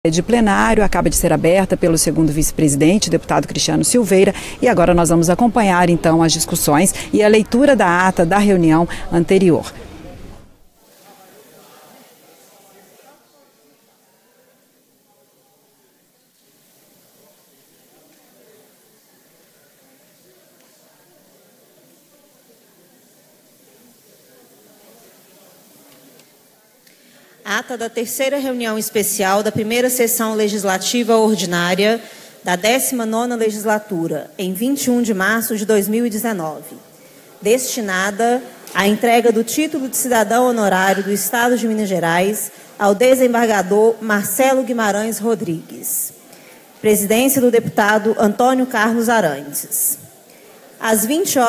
De plenário acaba de ser aberta pelo segundo vice-presidente, deputado Cristiano Silveira, e agora nós vamos acompanhar então as discussões e a leitura da ata da reunião anterior. Ata da terceira reunião especial da primeira sessão legislativa ordinária da 19ª legislatura, em 21 de março de 2019, destinada à entrega do título de cidadão honorário do Estado de Minas Gerais ao desembargador Marcelo Guimarães Rodrigues. Presidência do deputado Antônio Carlos Arantes. Às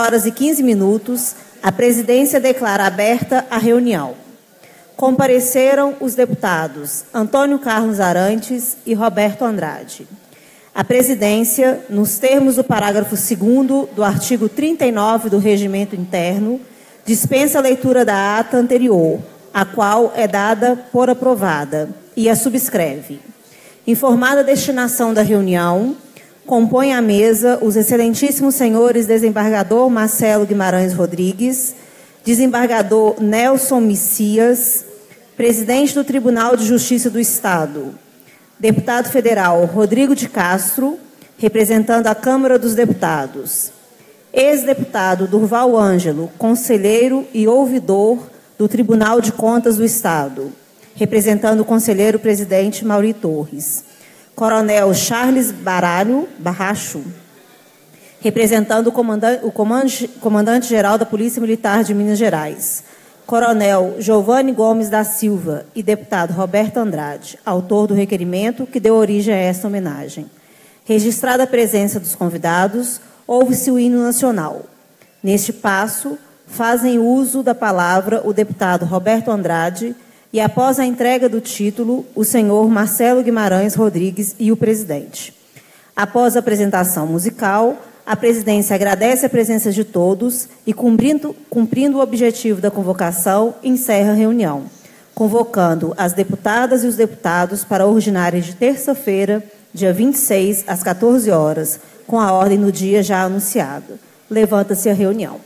20h15, a presidência declara aberta a reunião. Compareceram os deputados Antônio Carlos Arantes e Roberto Andrade. A presidência, nos termos do parágrafo 2º do artigo 39 do Regimento Interno, dispensa a leitura da ata anterior, a qual é dada por aprovada, e a subscreve. Informada a destinação da reunião, compõe a mesa os excelentíssimos senhores desembargador Marcelo Guimarães Rodrigues, desembargador Nelson Messias, presidente do Tribunal de Justiça do Estado, deputado federal Rodrigo de Castro, representando a Câmara dos Deputados, ex-deputado Durval Ângelo, conselheiro e ouvidor do Tribunal de Contas do Estado, representando o conselheiro-presidente Mauri Torres, coronel Charles Barracho, representando o comandante-geral da Polícia Militar de Minas Gerais, coronel Giovanni Gomes da Silva e deputado Roberto Andrade, autor do requerimento que deu origem a esta homenagem. Registrada a presença dos convidados, ouve-se o hino nacional. Neste passo, fazem uso da palavra o deputado Roberto Andrade e, após a entrega do título, o senhor Marcelo Guimarães Rodrigues e o presidente. Após a apresentação musical, a presidência agradece a presença de todos e, cumprindo o objetivo da convocação, encerra a reunião, convocando as deputadas e os deputados para a ordinária de terça-feira, dia 26, às 14 horas, com a ordem no dia já anunciado. Levanta-se a reunião.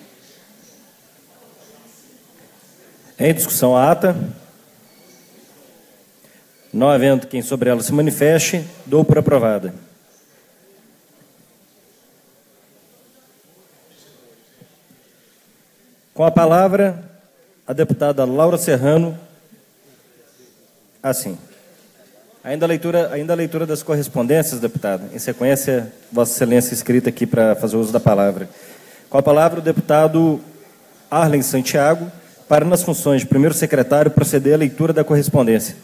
Em discussão a ata. Não havendo quem sobre ela se manifeste, dou por aprovada. Com a palavra, a deputada Laura Serrano. Assim. Ainda a leitura das correspondências, deputada. Em sequência, Vossa Excelência escrita aqui para fazer uso da palavra. Com a palavra, o deputado Arlen Santiago, para, nas funções de primeiro secretário, proceder à leitura da correspondência.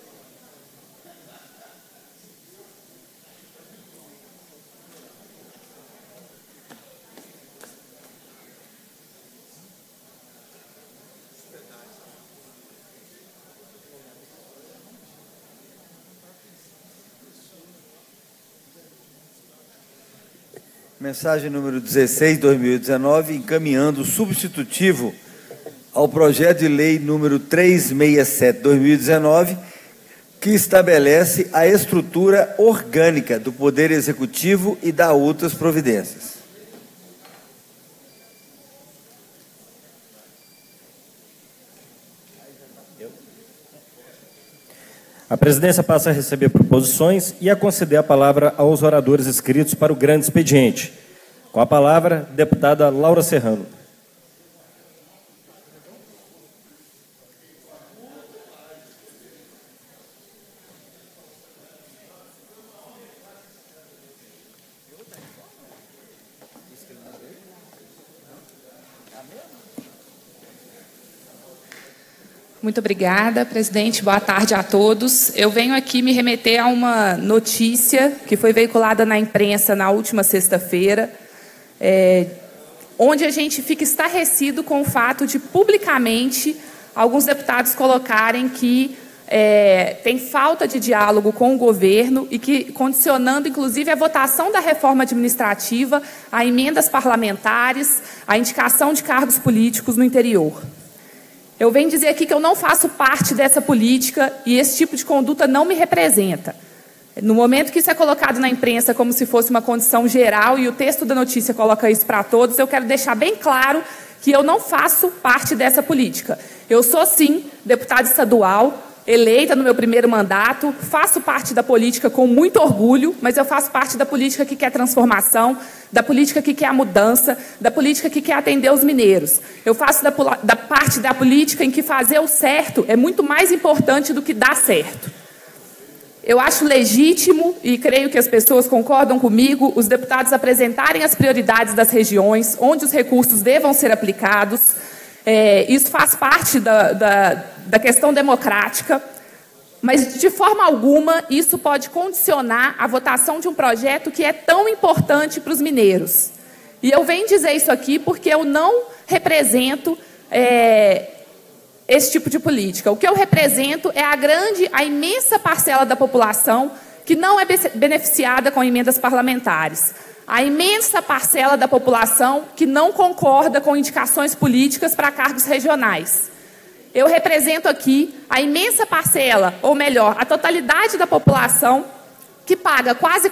Mensagem número 16, 2019, encaminhando o substitutivo ao projeto de lei número 367, 2019, que estabelece a estrutura orgânica do Poder Executivo e dá outras providências. A presidência passa a receber proposições e a conceder a palavra aos oradores inscritos para o grande expediente. Com a palavra, deputada Laura Serrano. Muito obrigada, presidente. Boa tarde a todos. Eu venho aqui me remeter a uma notícia que foi veiculada na imprensa na última sexta-feira, onde a gente fica estarrecido com o fato de, publicamente, alguns deputados colocarem que tem falta de diálogo com o governo e que, condicionando, inclusive, a votação da reforma administrativa a emendas parlamentares, a indicação de cargos políticos no interior. Eu venho dizer aqui que eu não faço parte dessa política e esse tipo de conduta não me representa. No momento que isso é colocado na imprensa como se fosse uma condição geral e o texto da notícia coloca isso para todos, eu quero deixar bem claro que eu não faço parte dessa política. Eu sou, sim, deputada estadual, eleita no meu primeiro mandato, faço parte da política com muito orgulho, mas eu faço parte da política que quer transformação, da política que quer a mudança, da política que quer atender os mineiros. Eu faço da parte da política em que fazer o certo é muito mais importante do que dar certo. Eu acho legítimo, e creio que as pessoas concordam comigo, os deputados apresentarem as prioridades das regiões, onde os recursos devam ser aplicados. Isso faz parte da questão democrática, mas, de forma alguma, isso pode condicionar a votação de um projeto que é tão importante para os mineiros. E eu venho dizer isso aqui porque eu não represento esse tipo de política. O que eu represento é a imensa parcela da população que não é beneficiada com emendas parlamentares. A imensa parcela da população que não concorda com indicações políticas para cargos regionais. Eu represento aqui a imensa parcela, ou melhor, a totalidade da população que paga quase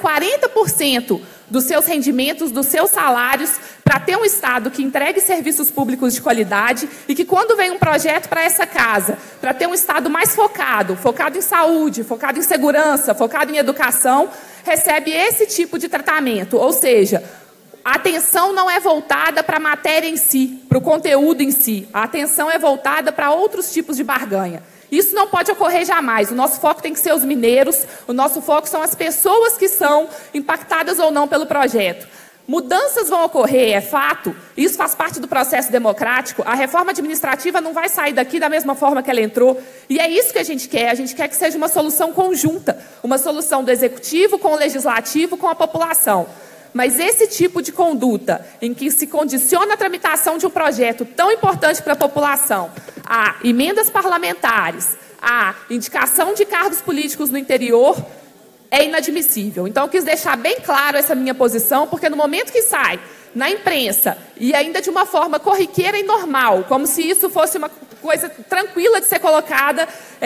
40% dos seus rendimentos, dos seus salários, para ter um Estado que entregue serviços públicos de qualidade e que, quando vem um projeto para essa casa, para ter um Estado mais focado em saúde, focado em segurança, focado em educação, recebe esse tipo de tratamento. Ou seja, a atenção não é voltada para a matéria em si, para o conteúdo em si. A atenção é voltada para outros tipos de barganha. Isso não pode ocorrer jamais. O nosso foco tem que ser os mineiros, o nosso foco são as pessoas que são impactadas ou não pelo projeto. Mudanças vão ocorrer, é fato, isso faz parte do processo democrático. A reforma administrativa não vai sair daqui da mesma forma que ela entrou, e é isso que a gente quer que seja uma solução conjunta, uma solução do executivo com o legislativo, com a população. Mas esse tipo de conduta, em que se condiciona a tramitação de um projeto tão importante para a população, a emendas parlamentares, a indicação de cargos políticos no interior, é inadmissível. Então, eu quis deixar bem claro essa minha posição, porque no momento que sai na imprensa, e ainda de uma forma corriqueira e normal, como se isso fosse uma coisa tranquila de ser colocada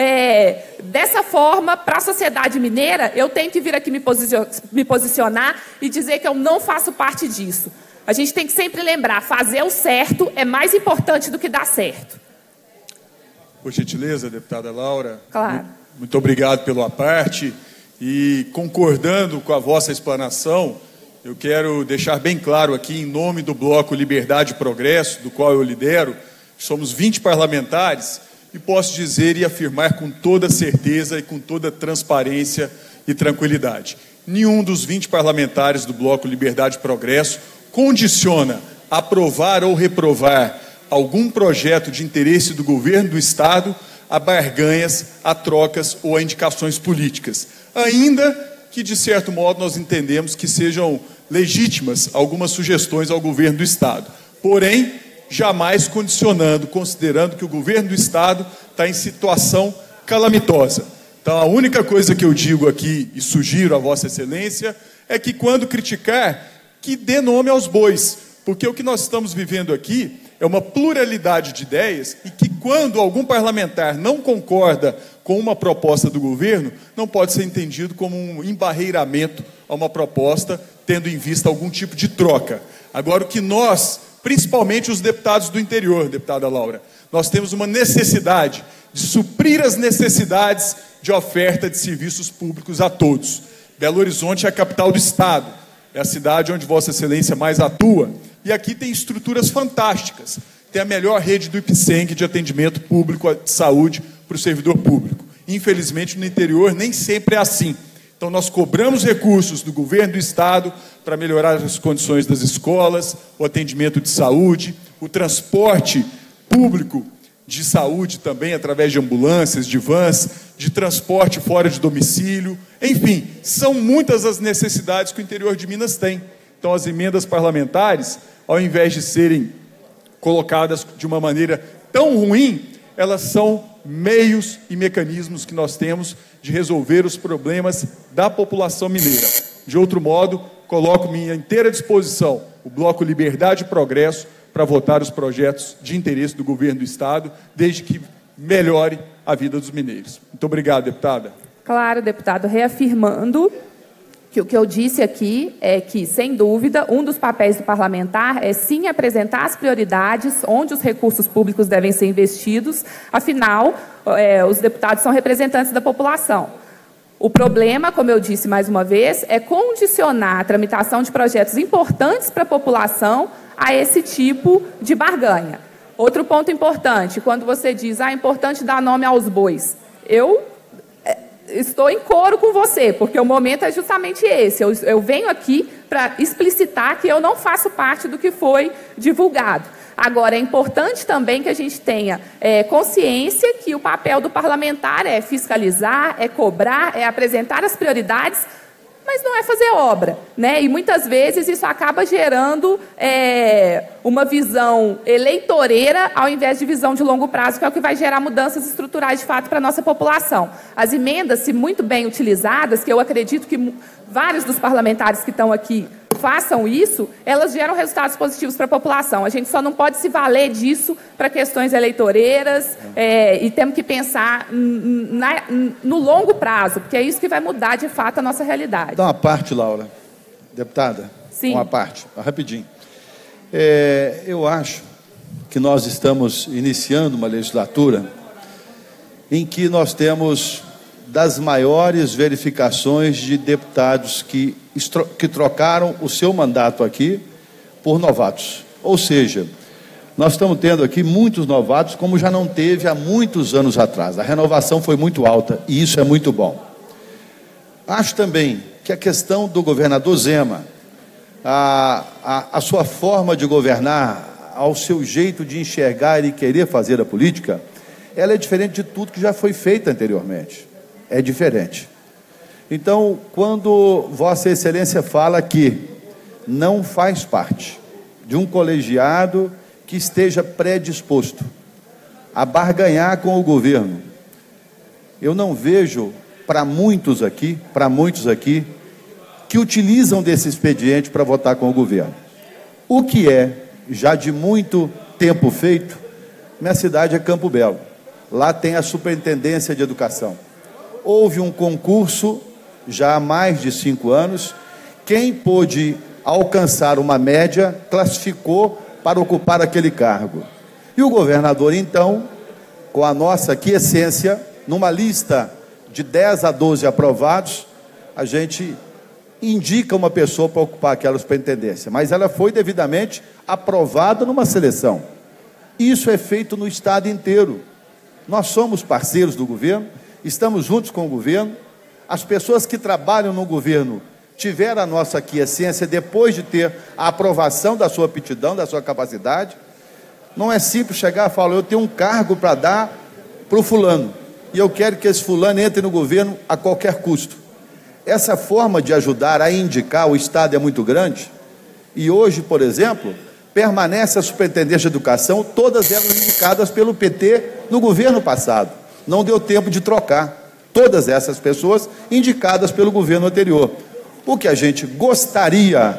dessa forma para a sociedade mineira, eu tenho que vir aqui me posicionar e dizer que eu não faço parte disso. A gente tem que sempre lembrar, fazer o certo é mais importante do que dar certo. Por gentileza, deputada Laura. Claro. Muito obrigado pela parte. E, concordando com a vossa explanação, eu quero deixar bem claro aqui, em nome do Bloco Liberdade e Progresso, do qual eu lidero, somos 20 parlamentares, e posso dizer e afirmar com toda certeza e com toda transparência e tranquilidade. Nenhum dos 20 parlamentares do Bloco Liberdade e Progresso condiciona aprovar ou reprovar algum projeto de interesse do governo do Estado a barganhas, a trocas ou a indicações políticas. Ainda que, de certo modo, nós entendemos que sejam legítimas algumas sugestões ao governo do Estado. Porém, jamais condicionando, considerando que o governo do Estado está em situação calamitosa. Então, a única coisa que eu digo aqui e sugiro a Vossa Excelência é que, quando criticar, que dê nome aos bois, porque o que nós estamos vivendo aqui é uma pluralidade de ideias e que, quando algum parlamentar não concorda com uma proposta do governo, não pode ser entendido como um embarreiramento a uma proposta, tendo em vista algum tipo de troca. Agora, o que nós, principalmente os deputados do interior, deputada Laura, nós temos uma necessidade de suprir as necessidades de oferta de serviços públicos a todos. Belo Horizonte é a capital do Estado, é a cidade onde Vossa Excelência mais atua, e aqui tem estruturas fantásticas. Tem a melhor rede do IPSENG de atendimento público de saúde para o servidor público. Infelizmente, no interior, nem sempre é assim. Então, nós cobramos recursos do governo do Estado para melhorar as condições das escolas, o atendimento de saúde, o transporte público de saúde também, através de ambulâncias, de vans, de transporte fora de domicílio. Enfim, são muitas as necessidades que o interior de Minas tem. Então, as emendas parlamentares, ao invés de serem colocadas de uma maneira tão ruim, elas são meios e mecanismos que nós temos de resolver os problemas da população mineira. De outro modo, coloco-me à inteira disposição o Bloco Liberdade e Progresso para votar os projetos de interesse do governo do Estado, desde que melhore a vida dos mineiros. Muito obrigado, deputada. Claro, deputado, reafirmando que o que eu disse aqui é que, sem dúvida, um dos papéis do parlamentar é, sim, apresentar as prioridades, onde os recursos públicos devem ser investidos. Afinal, os deputados são representantes da população. O problema, como eu disse mais uma vez, é condicionar a tramitação de projetos importantes para a população a esse tipo de barganha. Outro ponto importante, quando você diz, é importante dar nome aos bois. Eu estou em coro com você, porque o momento é justamente esse. Eu venho aqui para explicitar que eu não faço parte do que foi divulgado. Agora, é importante também que a gente tenha consciência que o papel do parlamentar é fiscalizar, é cobrar, é apresentar as prioridades, mas não é fazer obra, né? E muitas vezes isso acaba gerando uma visão eleitoreira ao invés de visão de longo prazo, que é o que vai gerar mudanças estruturais de fato para a nossa população. As emendas, se muito bem utilizadas, que eu acredito que vários dos parlamentares que estão aqui façam isso, elas geram resultados positivos para a população. A gente só não pode se valer disso para questões eleitoreiras e temos que pensar no longo prazo, porque é isso que vai mudar, de fato, a nossa realidade. Dá uma parte, Laura. Deputada? Sim. Uma parte, rapidinho. Eu acho que nós estamos iniciando uma legislatura em que nós temos das maiores verificações de deputados que trocaram o seu mandato aqui por novatos. Ou seja, nós estamos tendo aqui muitos novatos, como já não teve há muitos anos atrás. A renovação foi muito alta e isso é muito bom. Acho também que a questão do governador Zema, a sua forma de governar, ao seu jeito de enxergar e querer fazer a política, ela é diferente de tudo que já foi feito anteriormente. É diferente. Então, quando Vossa Excelência fala que não faz parte de um colegiado que esteja predisposto a barganhar com o governo, eu não vejo para muitos aqui, que utilizam desse expediente para votar com o governo. O que é já de muito tempo feito, minha cidade é Campo Belo. Lá tem a Superintendência de Educação. Houve um concurso já há mais de 5 anos. Quem pôde alcançar uma média classificou para ocupar aquele cargo. E o governador, então, com a nossa aquiescência, numa lista de 10 a 12 aprovados, a gente indica uma pessoa para ocupar aquela superintendência, mas ela foi devidamente aprovada numa seleção. Isso é feito no estado inteiro. Nós somos parceiros do governo, estamos juntos com o governo. As pessoas que trabalham no governo tiveram a nossa aquiescência depois de ter a aprovação da sua aptidão, da sua capacidade. Não é simples chegar e falar, eu tenho um cargo para dar para o fulano, e eu quero que esse fulano entre no governo a qualquer custo. Essa forma de ajudar a indicar, o Estado é muito grande, e hoje, por exemplo, permanece a Superintendência de Educação, todas elas indicadas pelo PT no governo passado. Não deu tempo de trocar. Todas essas pessoas indicadas pelo governo anterior. O que a gente gostaria,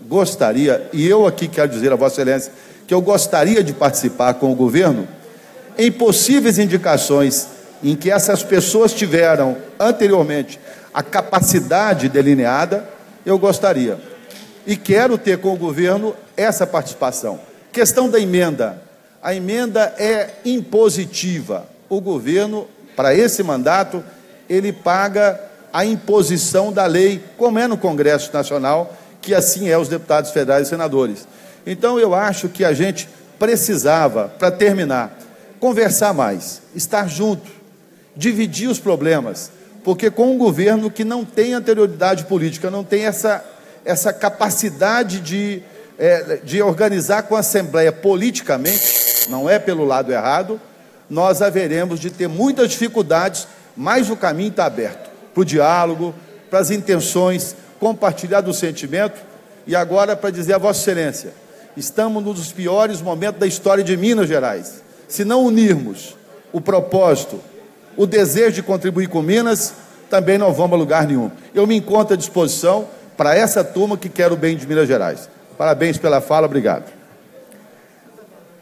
e eu aqui quero dizer a Vossa Excelência, que eu gostaria de participar com o governo, em possíveis indicações em que essas pessoas tiveram anteriormente a capacidade delineada, eu gostaria. E quero ter com o governo essa participação. Questão da emenda. A emenda é impositiva. O governo, para esse mandato, ele paga a imposição da lei, como é no Congresso Nacional, que assim é os deputados federais e senadores. Então, eu acho que a gente precisava, para terminar, conversar mais, estar junto, dividir os problemas, porque com um governo que não tem anterioridade política, não tem essa capacidade de organizar com a Assembleia politicamente, não é pelo lado errado, nós haveremos de ter muitas dificuldades, mas o caminho está aberto para o diálogo, para as intenções, compartilhar do sentimento. E agora, para dizer a Vossa Excelência, estamos num dos piores momentos da história de Minas Gerais. Se não unirmos o propósito, o desejo de contribuir com Minas, também não vamos a lugar nenhum. Eu me encontro à disposição para essa turma que quer o bem de Minas Gerais. Parabéns pela fala, obrigado.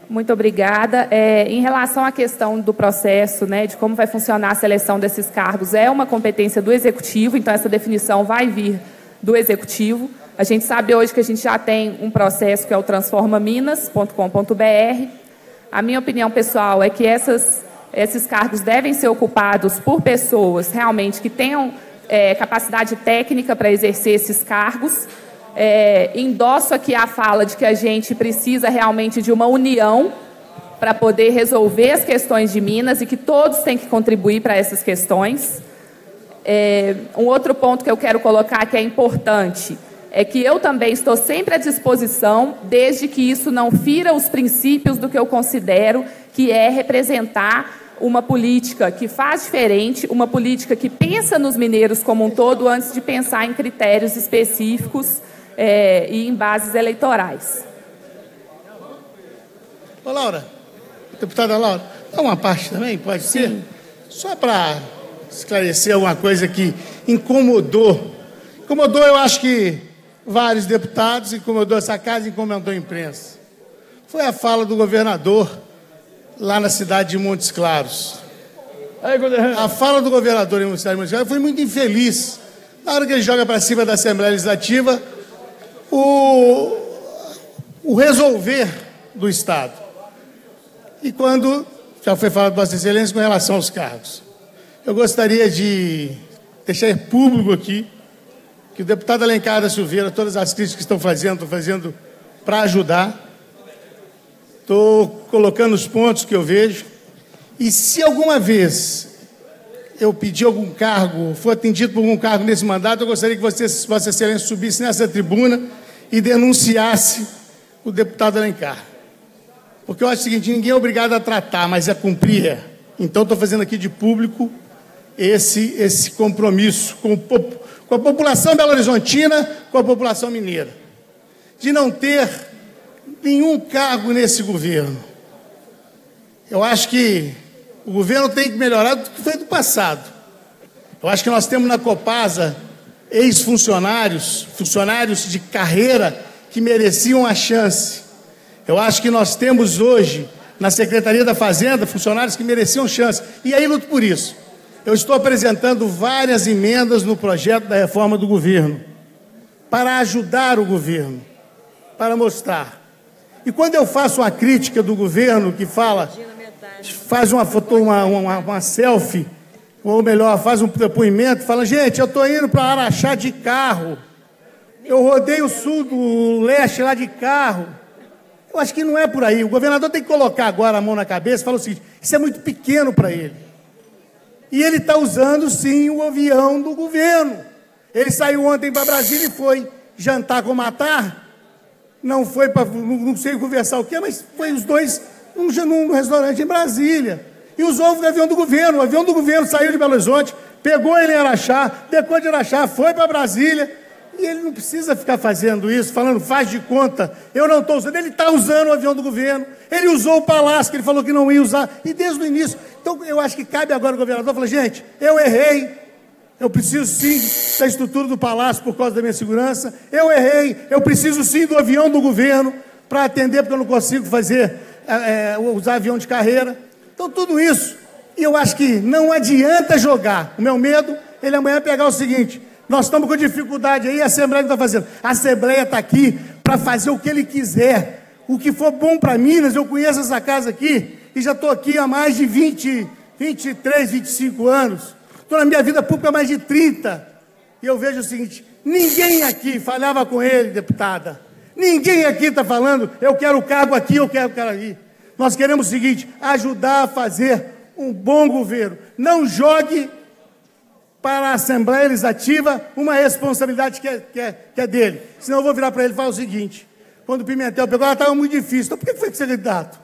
Muito obrigada. Em relação à questão do processo, né, de como vai funcionar a seleção desses cargos, é uma competência do Executivo, então essa definição vai vir do Executivo. A gente sabe hoje que a gente já tem um processo que é o transformaminas.com.br. A minha opinião pessoal é que esses cargos devem ser ocupados por pessoas realmente que tenham capacidade técnica para exercer esses cargos. Endosso aqui a fala de que a gente precisa realmente de uma união para poder resolver as questões de Minas e que todos têm que contribuir para essas questões. Um outro ponto que eu quero colocar que é importante é que eu também estou sempre à disposição, desde que isso não fira os princípios do que eu considero que é representar uma política que faz diferente, uma política que pensa nos mineiros como um todo antes de pensar em critérios específicos e em bases eleitorais. Ô, Laura, deputada Laura, dá uma parte também, pode ser? Sim. Só para esclarecer alguma coisa que incomodou. Incomodou, eu acho que vários deputados, incomodou essa casa, incomodou a imprensa. Foi a fala do governador lá na cidade de Montes Claros. A fala do governador em cidade de Montes Claros foi muito infeliz. Na hora que ele joga para cima da Assembleia Legislativa, o resolver do Estado. E quando já foi falado Vossa Excelência com relação aos cargos. Eu gostaria de deixar público aqui que o deputado Alencar da Silveira, todas as críticas que estou fazendo para ajudar. Estou colocando os pontos que eu vejo. E se alguma vez eu pedir algum cargo, for atendido por algum cargo nesse mandato, eu gostaria que Vossa Excelência subisse nessa tribuna e denunciasse o deputado Alencar. Porque eu acho o seguinte, ninguém é obrigado a tratar, mas a cumprir. Então, estou fazendo aqui de público esse compromisso com a população belo-horizontina, com a população mineira, de não ter nenhum cargo nesse governo. Eu acho que o governo tem que melhorar do que foi do passado. Eu acho que nós temos na Copasa ex-funcionários, funcionários de carreira que mereciam a chance. Eu acho que nós temos hoje na Secretaria da Fazenda funcionários que mereciam chance. E aí luto por isso. Eu estou apresentando várias emendas no projeto da reforma do governo para ajudar o governo, para mostrar. E quando eu faço uma crítica do governo que faz uma selfie, ou melhor, faz um depoimento, fala, gente, eu estou indo para Araxá de carro, eu rodei o sul do leste lá de carro. Eu acho que não é por aí. O governador tem que colocar agora a mão na cabeça e falar o seguinte, isso é muito pequeno para ele. E ele está usando, sim, o avião do governo. Ele saiu ontem para Brasília e foi jantar com o Matar. Não foi para, não sei conversar o quê, mas foi os dois num restaurante em Brasília. E usou o avião do governo. O avião do governo saiu de Belo Horizonte, pegou ele em Araxá, depois de Araxá foi para Brasília. E ele não precisa ficar fazendo isso, falando, faz de conta. Eu não estou usando. Ele está usando o avião do governo. Ele usou o palácio, que ele falou que não ia usar. E desde o início. Então, eu acho que cabe agora o governador falar, gente, eu errei. Eu preciso, sim, da estrutura do palácio por causa da minha segurança. Eu errei. Eu preciso, sim, do avião do governo para atender, porque eu não consigo usar avião de carreira. Então, tudo isso. E eu acho que não adianta jogar. O meu medo, ele amanhã pegar o seguinte... Nós estamos com dificuldade aí, a Assembleia não está fazendo. A Assembleia está aqui para fazer o que ele quiser. O que for bom para Minas, eu conheço essa casa aqui, e já estou aqui há mais de 23, 25 anos. Estou na minha vida pública há mais de 30. E eu vejo o seguinte, ninguém aqui falava com ele, deputada. Ninguém aqui está falando, eu quero o cargo aqui, eu quero o cargo ali. Nós queremos o seguinte, ajudar a fazer um bom governo. Não jogue para a Assembleia Legislativa uma responsabilidade que é dele. Senão eu vou virar para ele e falar o seguinte, quando o Pimentel pegou, ela estava muito difícil. Então por que foi que você é candidato?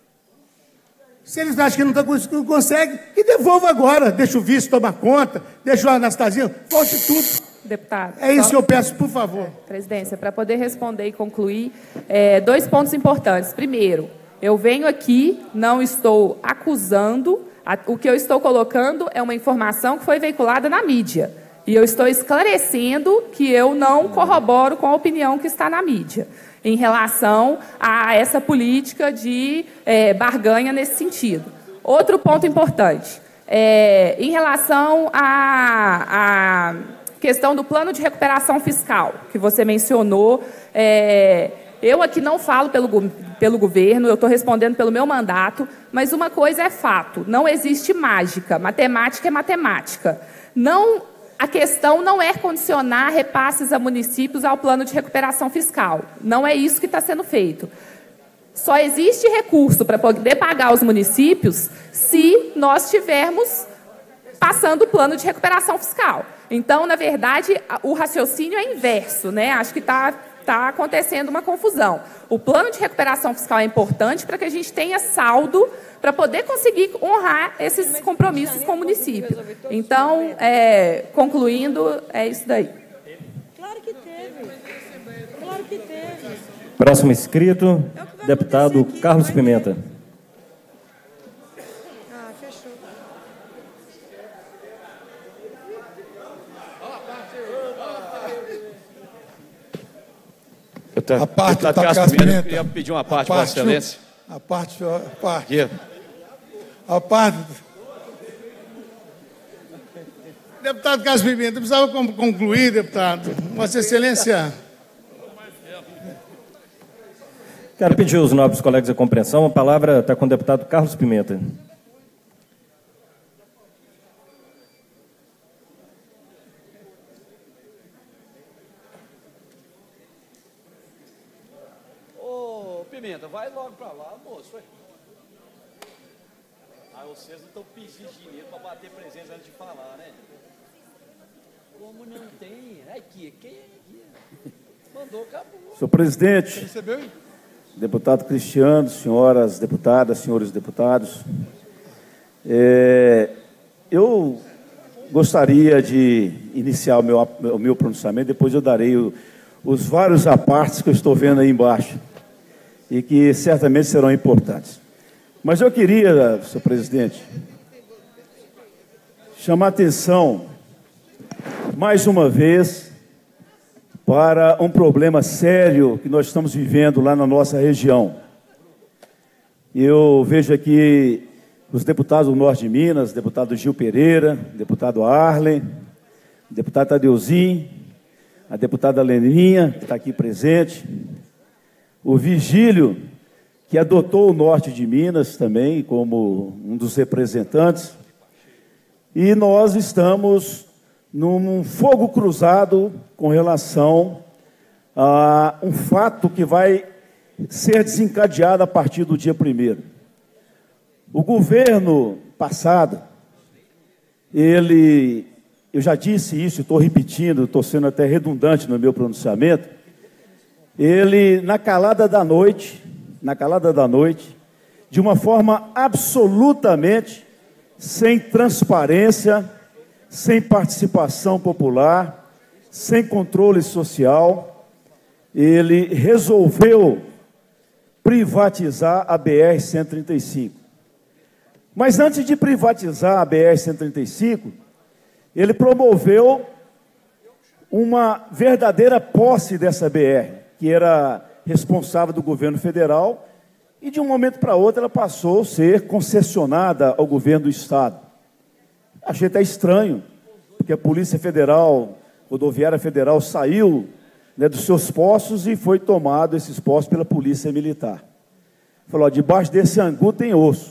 Se eles acham que não consegue, que devolva agora. Deixa o vice tomar conta, deixa o Anastasia, volte tudo. Deputado. É isso que eu peço, por favor. Presidência, para poder responder e concluir, 2 pontos importantes. Primeiro, eu venho aqui, não estou acusando. O que eu estou colocando é uma informação que foi veiculada na mídia. E eu estou esclarecendo que eu não corroboro com a opinião que está na mídia. em relação a essa política de barganha nesse sentido. Outro ponto importante, em relação à questão do plano de recuperação fiscal, que você mencionou, eu aqui não falo pelo governo, eu estou respondendo pelo meu mandato, mas uma coisa é fato, não existe mágica, matemática é matemática. A questão não é condicionar repasses a municípios ao plano de recuperação fiscal, não é isso que está sendo feito. Só existe recurso para poder pagar os municípios se nós estivermos passando o plano de recuperação fiscal. Então, na verdade, o raciocínio é inverso, né? Acho que está acontecendo uma confusão. O plano de recuperação fiscal é importante para que a gente tenha saldo para poder conseguir honrar esses compromissos com o município. Então, concluindo, é isso daí. Claro que teve. Claro que teve. Próximo inscrito, deputado Carlos Pimenta. Ah, fechou. A parte do Carlos Pimenta, eu queria pedir uma parte, Vossa Excelência. A parte. Deputado Carlos Pimenta, precisava concluir, deputado. Vossa Excelência. Quero pedir aos nobres colegas a compreensão. A palavra está com o deputado Carlos Pimenta. Ô, Pimenta, vai logo para lá, moço. Vocês não estão pedindo dinheiro para bater presença antes de falar, né? Como não tem? Aqui. Mandou, acabou. Senhor presidente. Você recebeu? Deputado Cristiano, senhoras deputadas, senhores deputados, eu gostaria de iniciar o meu pronunciamento, depois eu darei os vários apartes que eu estou vendo aí embaixo e que certamente serão importantes. Mas eu queria, senhor presidente, chamar a atenção, mais uma vez, para um problema sério que nós estamos vivendo lá na nossa região. Eu vejo aqui os deputados do Norte de Minas, deputado Gil Pereira, deputado Arlen, deputado Tadeuzinho, a deputada Leninha, que está aqui presente, o Vigílio, que adotou o Norte de Minas também como um dos representantes, e nós estamos num fogo cruzado com relação a um fato que vai ser desencadeado a partir do dia 1º. O governo passado, eu já disse isso, estou repetindo, estou sendo até redundante no meu pronunciamento, ele, na calada da noite, de uma forma absolutamente sem transparência, sem participação popular, sem controle social, ele resolveu privatizar a BR-135. Mas antes de privatizar a BR-135, ele promoveu uma verdadeira posse dessa BR, que era responsável do governo federal, e de um momento para outro ela passou a ser concessionada ao governo do Estado. Achei até estranho, porque a Polícia Federal, Rodoviária Federal, saiu dos seus postos e foi tomado esses postos pela Polícia Militar. Falou, debaixo desse angu tem osso.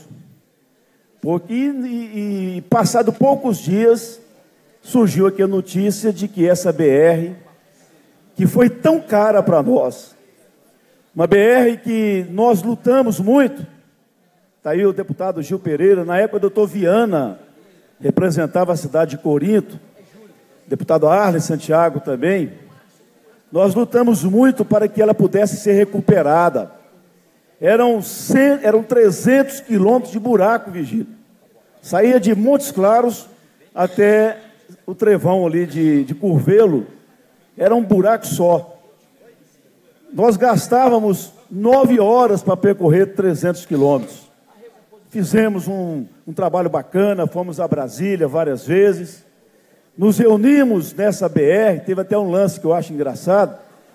E passado poucos dias, surgiu aqui a notícia de que essa BR, que foi tão cara para nós, uma BR que nós lutamos muito, está aí o deputado Gil Pereira, na época o doutor Viana representava a cidade de Corinto, deputado Arlen Santiago também, nós lutamos muito para que ela pudesse ser recuperada. Eram 300 quilômetros de buraco, Vigílio. Saía de Montes Claros até o trevão ali de Curvelo, era um buraco só. Nós gastávamos 9 horas para percorrer 300 quilômetros. Fizemos um trabalho bacana, fomos a Brasília várias vezes, nos reunimos nessa BR, teve até um lance que eu acho engraçado,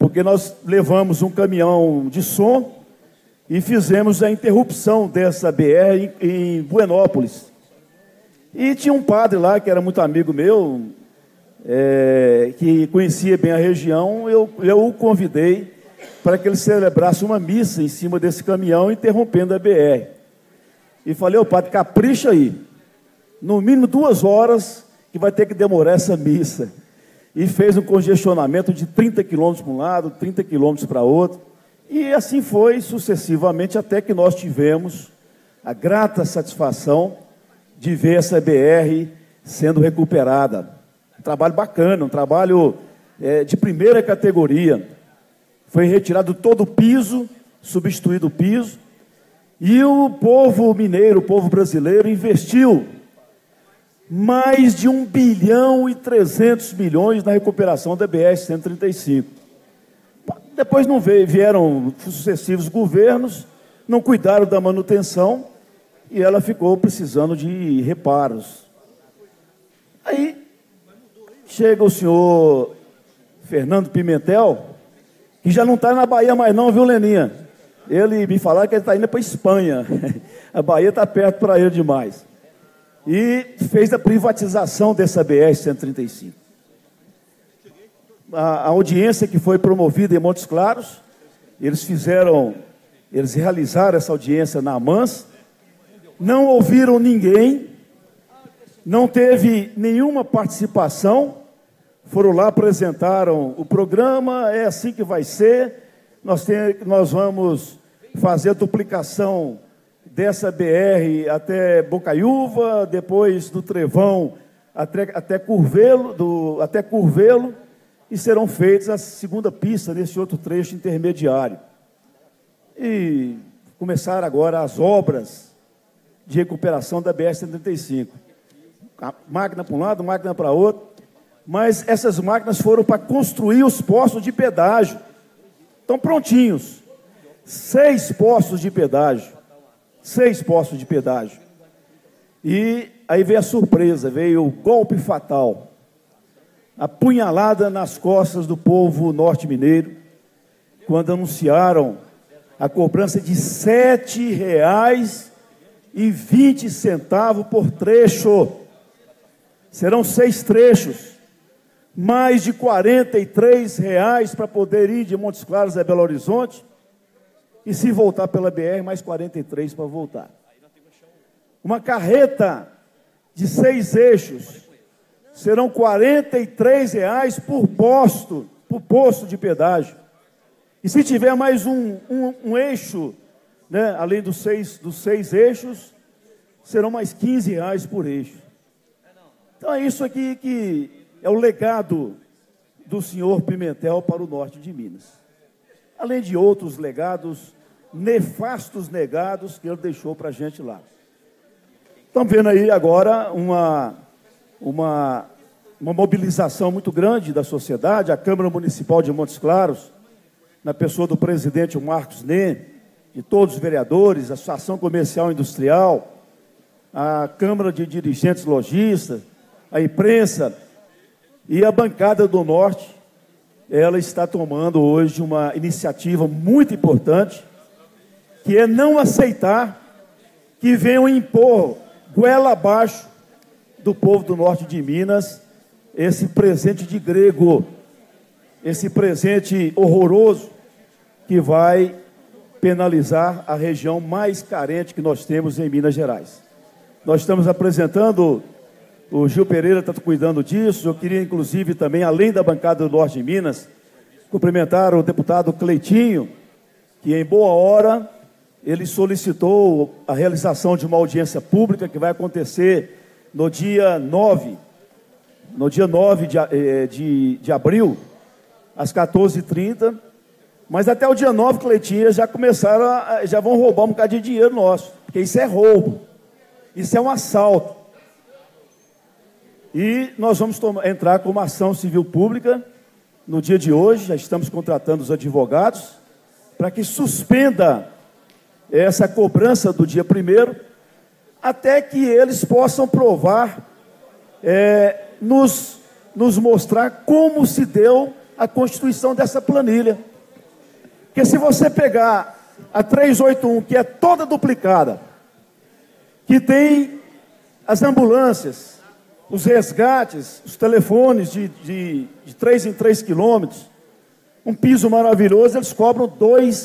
porque nós levamos um caminhão de som e fizemos a interrupção dessa BR em Buenópolis. E tinha um padre lá, que era muito amigo meu, que conhecia bem a região, eu o convidei para que ele celebrasse uma missa em cima desse caminhão, interrompendo a BR. E falei, ô padre, capricha aí, no mínimo 2 horas que vai ter que demorar essa missa. E fez um congestionamento de 30 quilômetros para um lado, 30 quilômetros para outro. E assim foi sucessivamente, até que nós tivemos a grata satisfação de ver essa BR sendo recuperada. Um trabalho bacana, um trabalho de primeira categoria. Foi retirado todo o piso, substituído o piso, e o povo mineiro, o povo brasileiro, investiu mais de 1,3 bilhão na recuperação da BR-135. Depois não vieram sucessivos governos, não cuidaram da manutenção, e ela ficou precisando de reparos. Aí chega o senhor Fernando Pimentel, que já não está na Bahia mais não, viu, Leninha? Ele me falou que ele está indo para a Espanha. A Bahia está perto para ele demais. E fez a privatização dessa BR-135. A audiência que foi promovida em Montes Claros, eles realizaram essa audiência na AMANS, não ouviram ninguém, não teve nenhuma participação, foram lá, apresentaram o programa, é assim que vai ser, nós vamos fazer a duplicação dessa BR até Bocaiúva, depois do Trevão até Curvelo, e serão feitas a segunda pista nesse outro trecho intermediário. E começaram agora as obras de recuperação da BR-135. Máquina para um lado, máquina para outro, mas essas máquinas foram para construir os postos de pedágio. Estão prontinhos. 6 postos de pedágio. 6 postos de pedágio. E aí veio a surpresa, veio o golpe fatal. A punhalada nas costas do povo norte-mineiro, quando anunciaram a cobrança de R$ 7,20 por trecho. Serão 6 trechos, mais de R$ 43 para poder ir de Montes Claros a Belo Horizonte, e se voltar pela BR, mais 43 para voltar. Uma carreta de 6 eixos, serão R$ 43 por posto de pedágio. E se tiver mais um eixo, né, além dos seis eixos, serão mais R$ 15 por eixo. Então é isso aqui que é o legado do senhor Pimentel para o norte de Minas. Além de outros legados, nefastos legados que ele deixou para a gente lá. Estamos vendo aí agora uma mobilização muito grande da sociedade, a Câmara Municipal de Montes Claros, na pessoa do presidente Marcos Nê, de todos os vereadores, a Associação Comercial e Industrial, a Câmara de Dirigentes Lojistas, a imprensa e a bancada do Norte, ela está tomando hoje uma iniciativa muito importante, que é não aceitar que venham impor goela abaixo do povo do norte de Minas esse presente de grego, esse presente horroroso que vai penalizar a região mais carente que nós temos em Minas Gerais. Nós estamos apresentando, o Gil Pereira está cuidando disso. Eu queria, inclusive, também, além da bancada do Norte de Minas, cumprimentar o deputado Cleitinho, que em boa hora ele solicitou a realização de uma audiência pública que vai acontecer no dia 9 de abril, às 14h30, mas até o dia 9, Cleitinho, já vão roubar um bocado de dinheiro nosso, porque isso é roubo, isso é um assalto. E nós vamos entrar com uma ação civil pública no dia de hoje, já estamos contratando os advogados, para que suspenda essa cobrança do dia 1º, até que eles possam provar, nos mostrar como se deu a constituição dessa planilha. Porque se você pegar a 381, que é toda duplicada, que tem as ambulâncias, os resgates, os telefones de 3 em 3 quilômetros, um piso maravilhoso, eles cobram R$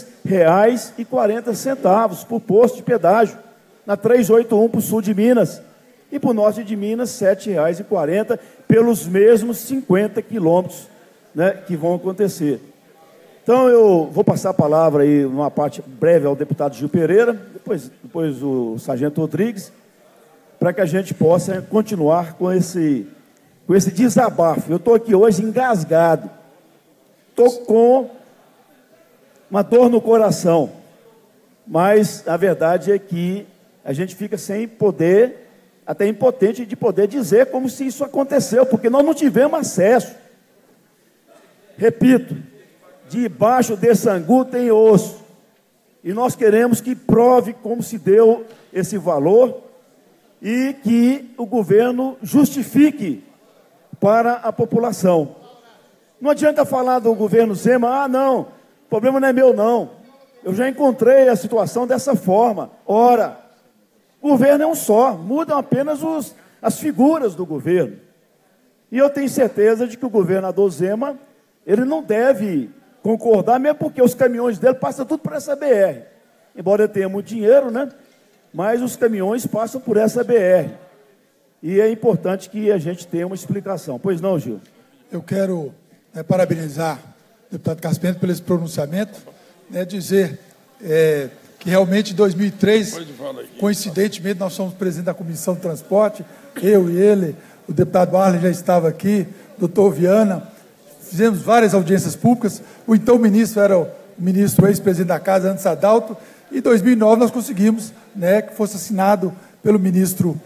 2,40 por posto de pedágio, na 381 para o sul de Minas, e para o norte de Minas, R$ 7,40, pelos mesmos 50 quilômetros, né, que vão acontecer. Então, eu vou passar a palavra aí, numa parte breve, ao deputado Gil Pereira, depois o sargento Rodrigues, para que a gente possa continuar com esse desabafo. Eu estou aqui hoje engasgado, estou com uma dor no coração, mas a verdade é que a gente fica sem poder, até impotente de poder dizer como se isso aconteceu, porque nós não tivemos acesso. Repito, debaixo desse angu tem osso, e nós queremos que prove como se deu esse valor e que o governo justifique para a população. Não adianta falar do governo Zema, não, o problema não é meu não, eu já encontrei a situação dessa forma. Ora, o governo é um só, mudam apenas as figuras do governo. E eu tenho certeza de que o governador Zema, ele não deve concordar, mesmo porque os caminhões dele passam tudo por essa BR. Embora ele tenha muito dinheiro, né? Mas os caminhões passam por essa BR. E é importante que a gente tenha uma explicação. Pois não, Gil? Eu quero parabenizar o deputado Carlos Pimenta pelo esse pronunciamento, dizer que realmente em 2003, coincidentemente, nós somos presidente da Comissão de Transporte, eu e ele, o deputado Arlen já estava aqui, doutor Viana, fizemos várias audiências públicas, o então ministro era o ministro ex-presidente da Casa, Antes Adalto, e em 2009 nós conseguimos que fosse assinado pelo ministro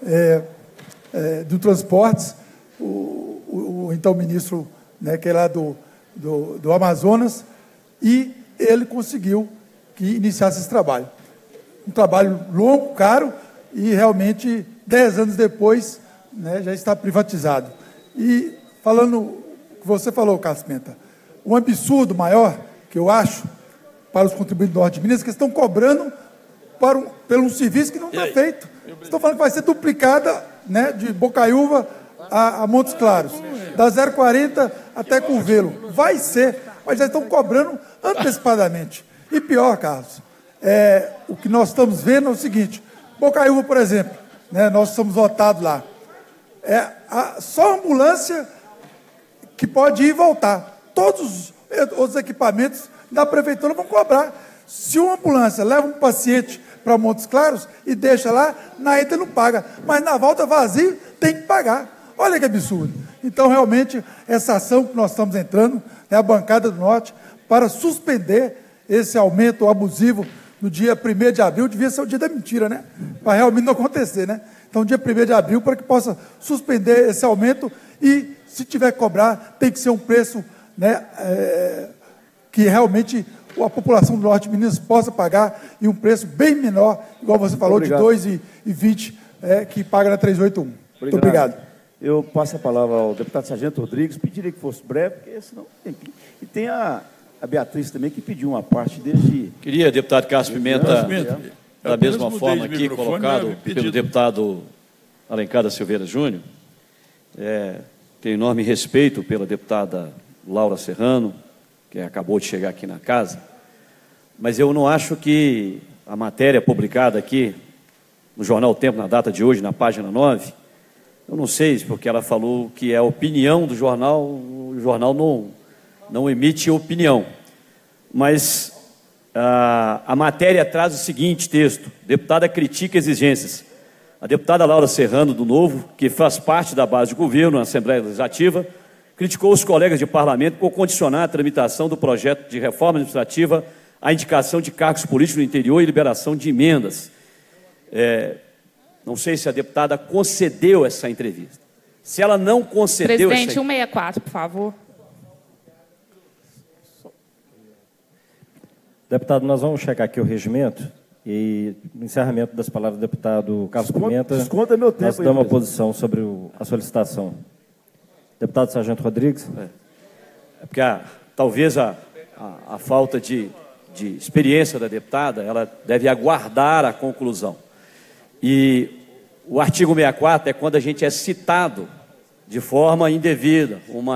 do Transportes, o então ministro, que é lá do Amazonas, e ele conseguiu que iniciasse esse trabalho. Um trabalho longo, caro, e realmente 10 anos depois já está privatizado. E falando o que você falou, Carlos Pimenta, um absurdo maior que eu acho para os contribuintes do Norte de Minas, que estão cobrando pelo um serviço que não está feito. Estão falando que vai ser duplicada de Bocaiúva a Montes Claros, da 040 até Curvelo. Vai ser, mas já estão cobrando antecipadamente. E pior, Carlos, o que nós estamos vendo é o seguinte: Bocaiúva, por exemplo, nós somos votados lá, só a ambulância que pode ir e voltar. Todos os equipamentos da prefeitura vão cobrar. Se uma ambulância leva um paciente para Montes Claros e deixa lá, na ida não paga, mas na volta vazio tem que pagar. Olha que absurdo. Então, realmente, essa ação que nós estamos entrando, a bancada do Norte, para suspender esse aumento abusivo no dia 1º de abril, devia ser o dia da mentira, para realmente não acontecer, Então, dia 1º de abril, para que possa suspender esse aumento e, se tiver que cobrar, tem que ser um preço, que realmente a população do Norte de Minas possa pagar, e um preço bem menor, igual você falou, obrigado, de R$ 2,20, que paga na 381. Muito obrigado. Eu passo a palavra ao deputado sargento Rodrigues, pediria que fosse breve, porque senão tem que... E tem a Beatriz também, que pediu uma parte desde... Queria, deputado Carlos Pimenta, da mesma forma aqui, colocado pelo deputado Alencar da Silveira Júnior, tenho enorme respeito pela deputada Laura Serrano, que acabou de chegar aqui na casa, mas eu não acho que a matéria publicada aqui no jornal O Tempo, na data de hoje, na página 9, eu não sei, porque ela falou que é a opinião do jornal, o jornal não emite opinião, mas a matéria traz o seguinte texto: deputada critica exigências. A deputada Laura Serrano, do Novo, que faz parte da base de governo na Assembleia Legislativa, criticou os colegas de parlamento por condicionar a tramitação do projeto de reforma administrativa à indicação de cargos políticos no interior e liberação de emendas. Não sei se a deputada concedeu essa entrevista. Se ela não concedeu... Presidente, 164, por favor. Deputado, nós vamos checar aqui o regimento e, no encerramento das palavras do deputado Carlos Pimenta, desconta meu tempo, nós damos uma posição sobre a solicitação. Deputado sargento Rodrigues. porque talvez a falta de experiência da deputada, ela deve aguardar a conclusão. E o artigo 64 é quando a gente é citado de forma indevida,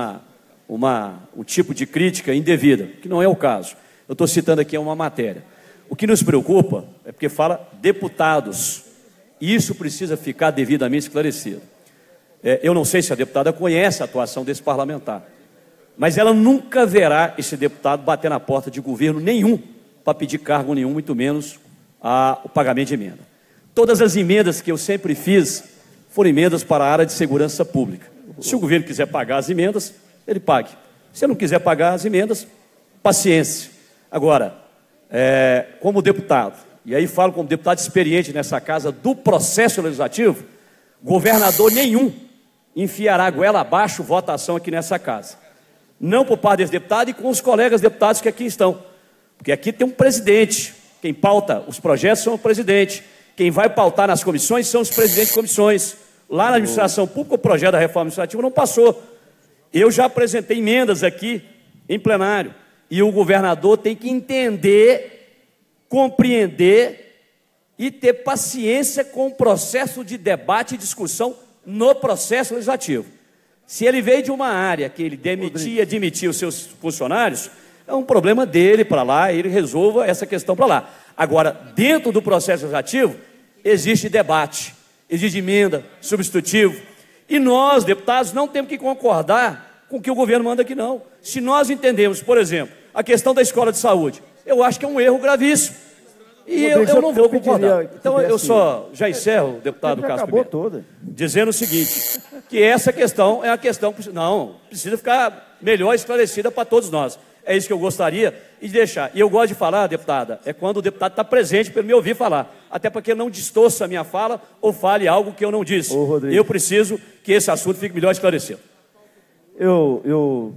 um tipo de crítica indevida, que não é o caso. Eu estou citando aqui uma matéria. O que nos preocupa é porque fala deputados. Isso precisa ficar devidamente esclarecido. Eu não sei se a deputada conhece a atuação desse parlamentar, mas ela nunca verá esse deputado bater na porta de governo nenhum para pedir cargo nenhum, muito menos o pagamento de emenda. Todas as emendas que eu sempre fiz foram emendas para a área de segurança pública. Se o governo quiser pagar as emendas, ele pague. Se ele não quiser pagar as emendas, paciência. Agora, como deputado, e aí falo como deputado experiente nessa casa do processo legislativo, governador nenhum enfiará a goela abaixo votação aqui nessa casa. Não por parte desse deputado e com os colegas deputados que aqui estão. Porque aqui tem um presidente. Quem pauta os projetos são o presidente. Quem vai pautar nas comissões são os presidentes de comissões. Lá na administração pública, o projeto da reforma administrativa não passou. Eu já apresentei emendas aqui em plenário. E o governador tem que entender, compreender e ter paciência com o processo de debate e discussão no processo legislativo. Se ele veio de uma área que ele demitia os seus funcionários, é um problema dele para lá, ele resolva essa questão para lá. Agora, dentro do processo legislativo, existe debate, existe emenda, substitutivo, e nós, deputados, não temos que concordar com o que o governo manda aqui, não. Se nós entendemos, por exemplo, a questão da escola de saúde, eu acho que é um erro gravíssimo. E eu não vou concordar. Então, eu só já encerro, deputado Cássio Pimenta, dizendo o seguinte, que essa questão é a questão, não, precisa ficar melhor esclarecida para todos nós. É isso que eu gostaria de deixar. E eu gosto de falar, deputada, é quando o deputado está presente para me ouvir falar, até para que ele não distorça a minha fala ou fale algo que eu não disse. Eu preciso que esse assunto fique melhor esclarecido. Eu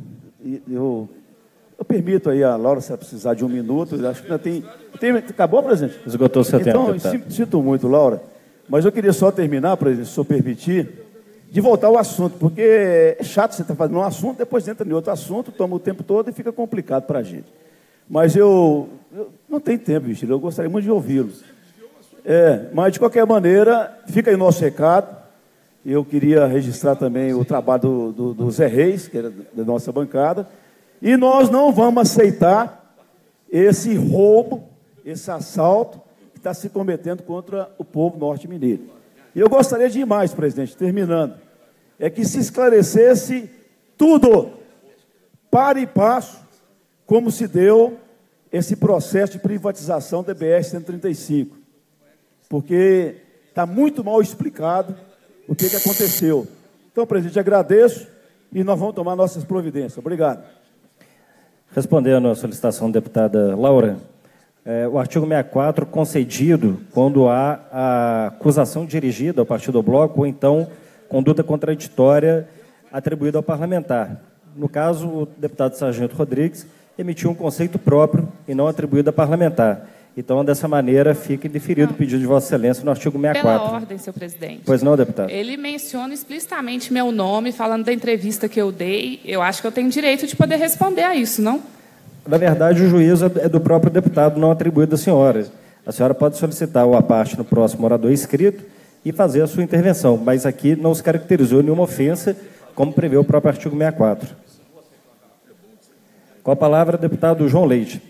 permito aí a Laura, se ela precisar de um minuto, acho que ainda tem... Acabou, presidente? Esgotou o seu tempo, então, deputado. Sinto muito, Laura, mas eu queria só terminar, presidente, se o senhor permitir, de voltar ao assunto, porque é chato você estar fazendo um assunto, depois entra em outro assunto, toma o tempo todo e fica complicado para a gente. Mas eu não tenho tempo, Virgílio, eu gostaria muito de ouvi-lo. Mas, de qualquer maneira, fica aí o nosso recado. Eu queria registrar também o trabalho do Zé Reis, que era da nossa bancada, e nós não vamos aceitar esse roubo, esse assalto que está se cometendo contra o povo norte-mineiro. E eu gostaria de ir mais, presidente, terminando, é que se esclarecesse tudo, para e passo, como se deu esse processo de privatização da BR-135, porque está muito mal explicado o que aconteceu. Então, presidente, agradeço e nós vamos tomar nossas providências. Obrigado. Respondendo à solicitação da deputada Laura, o artigo 64 concedido quando há a acusação dirigida ao partido ou bloco ou então conduta contraditória atribuída ao parlamentar. No caso, o deputado Sargento Rodrigues emitiu um conceito próprio e não atribuído a parlamentar. Então, dessa maneira, fica indeferido o pedido de Vossa Excelência no artigo 64. Pela ordem, senhor presidente. Pois não, deputado? Ele menciona explicitamente meu nome, falando da entrevista que eu dei. Eu acho que eu tenho direito de poder responder a isso, não? Na verdade, o juízo é do próprio deputado, não atribuído à senhora. A senhora pode solicitar a parte no próximo orador escrito e fazer a sua intervenção, mas aqui não se caracterizou nenhuma ofensa, como prevê o próprio artigo 64. Com a palavra, deputado João Leite.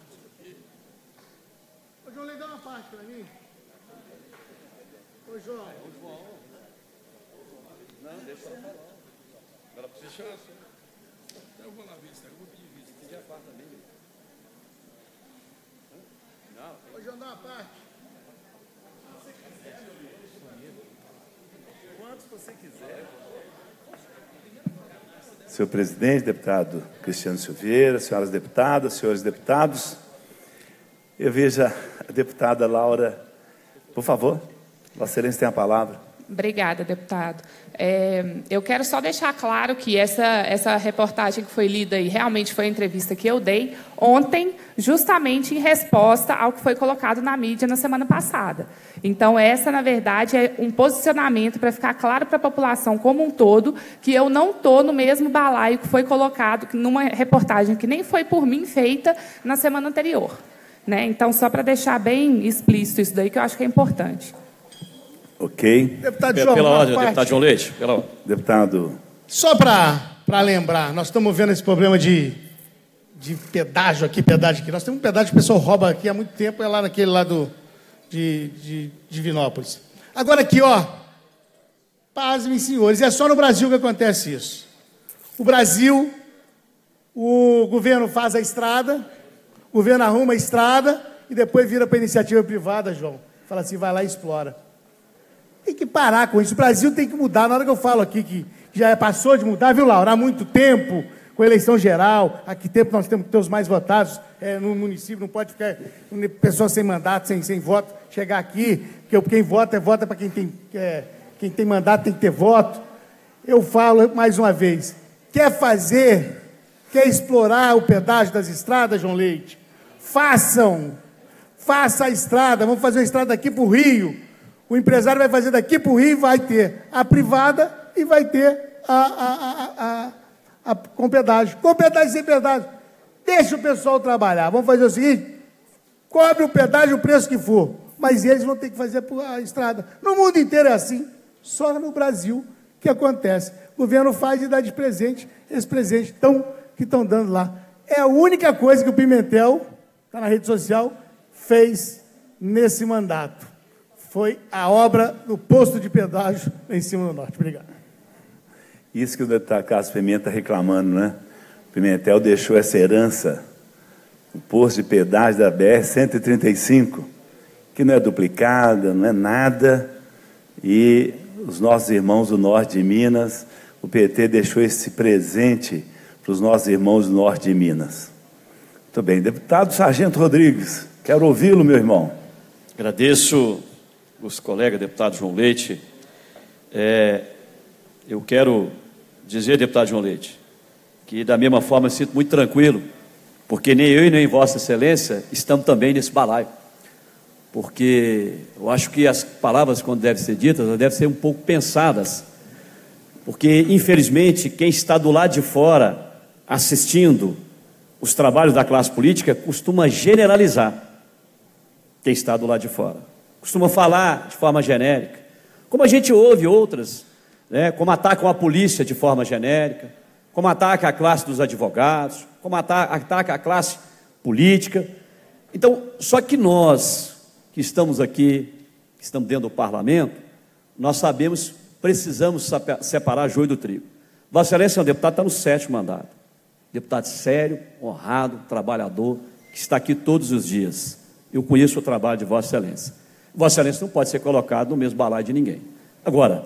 Ô, João Leite, dá uma parte para mim. Ô, João. Não, deixa ela falar. Ela precisa chance. Eu vou lá ver isso, eu vou pedir vista. Pedir a parte também. Ô, João, dá uma parte. Quantos você quiser. Senhor presidente, deputado Cristiano Silveira, senhoras deputadas, senhores deputados, eu vejo a deputada Laura, por favor, Vossa Excelência tem a palavra. Obrigada, deputado. Eu quero só deixar claro que essa reportagem que foi lida e realmente foi a entrevista que eu dei ontem, justamente em resposta ao que foi colocado na mídia na semana passada. Então, essa, na verdade, é um posicionamento para ficar claro para a população como um todo que eu não estou no mesmo balaio que foi colocado numa reportagem que nem foi por mim feita na semana anterior. Né? Então, só para deixar bem explícito isso daí, que eu acho que é importante. Ok. Deputado João, pela ordem, deputado João Leite. Pela ordem. Deputado. Só para lembrar, nós estamos vendo esse problema de pedágio aqui. Nós temos um pedágio que o pessoal rouba aqui há muito tempo, é lá naquele lado de Divinópolis. Agora aqui, ó, pasmem, senhores, é só no Brasil que acontece isso. O Brasil, o governo faz a estrada, o governo arruma a estrada e depois vira para a iniciativa privada, João. Fala assim, vai lá e explora. Tem que parar com isso. O Brasil tem que mudar. Na hora que eu falo aqui que já passou de mudar, viu, Laura? Há muito tempo, com a eleição geral, há que tempo nós temos que ter os mais votados no município, não pode ficar pessoa sem mandato, sem voto, chegar aqui, porque quem vota para quem tem mandato tem que ter voto. Eu falo mais uma vez, quer explorar o pedágio das estradas, João Leite? Faça a estrada, vamos fazer uma estrada aqui para o Rio. O empresário vai fazer daqui para o Rio e vai ter a privada e vai ter com pedágio. Com pedágio e sem pedágio. Deixa o pessoal trabalhar. Vamos fazer o seguinte, cobre o pedágio o preço que for, mas eles vão ter que fazer a estrada. No mundo inteiro é assim, só no Brasil que acontece. O governo faz e dá de presente, esse presente que estão dando lá. É a única coisa que o Pimentel, está na rede social, fez nesse mandato. Foi a obra do posto de pedágio em cima do norte. Obrigado. Isso que o deputado Carlos Pimenta está reclamando, né? O Pimentel deixou essa herança, o posto de pedágio da BR-135, que não é duplicada, não é nada, e os nossos irmãos do norte de Minas, o PT deixou esse presente para os nossos irmãos do norte de Minas. Muito bem. Deputado Sargento Rodrigues, quero ouvi-lo, meu irmão. Agradeço os colegas, deputado João Leite. Eu quero dizer, deputado João Leite, que da mesma forma me sinto muito tranquilo, porque nem eu e nem Vossa Excelência estamos também nesse balaio. Porque eu acho que as palavras, quando devem ser ditas, elas devem ser um pouco pensadas. Porque, infelizmente, quem está do lado de fora assistindo os trabalhos da classe política costuma generalizar quem está do lado de fora. Costuma falar de forma genérica, como a gente ouve outras, né, como atacam a polícia de forma genérica, como ataca a classe dos advogados, como ataca a classe política. Então, só que nós, que estamos aqui, que estamos dentro do parlamento, nós sabemos, precisamos separar joio do trigo. Vossa Excelência é um deputado que está no 7º mandato. Deputado sério, honrado, trabalhador, que está aqui todos os dias. Eu conheço o trabalho de Vossa Excelência. Vossa Excelência não pode ser colocado no mesmo balaio de ninguém. Agora,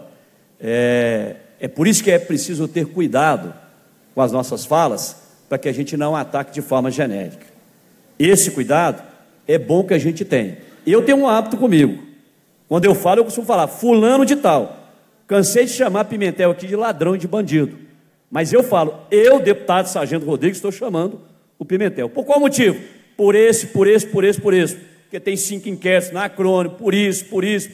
é por isso que é preciso ter cuidado com as nossas falas, para que a gente não ataque de forma genérica. Esse cuidado é bom que a gente tenha. Eu tenho um hábito comigo. Quando eu falo, eu costumo falar, fulano de tal. Cansei de chamar Pimentel aqui de ladrão e de bandido. Mas eu falo, eu, deputado Sargento Rodrigues, estou chamando o Pimentel. Por qual motivo? Por esse. Porque tem 5 inquéritos na crônica, por isso.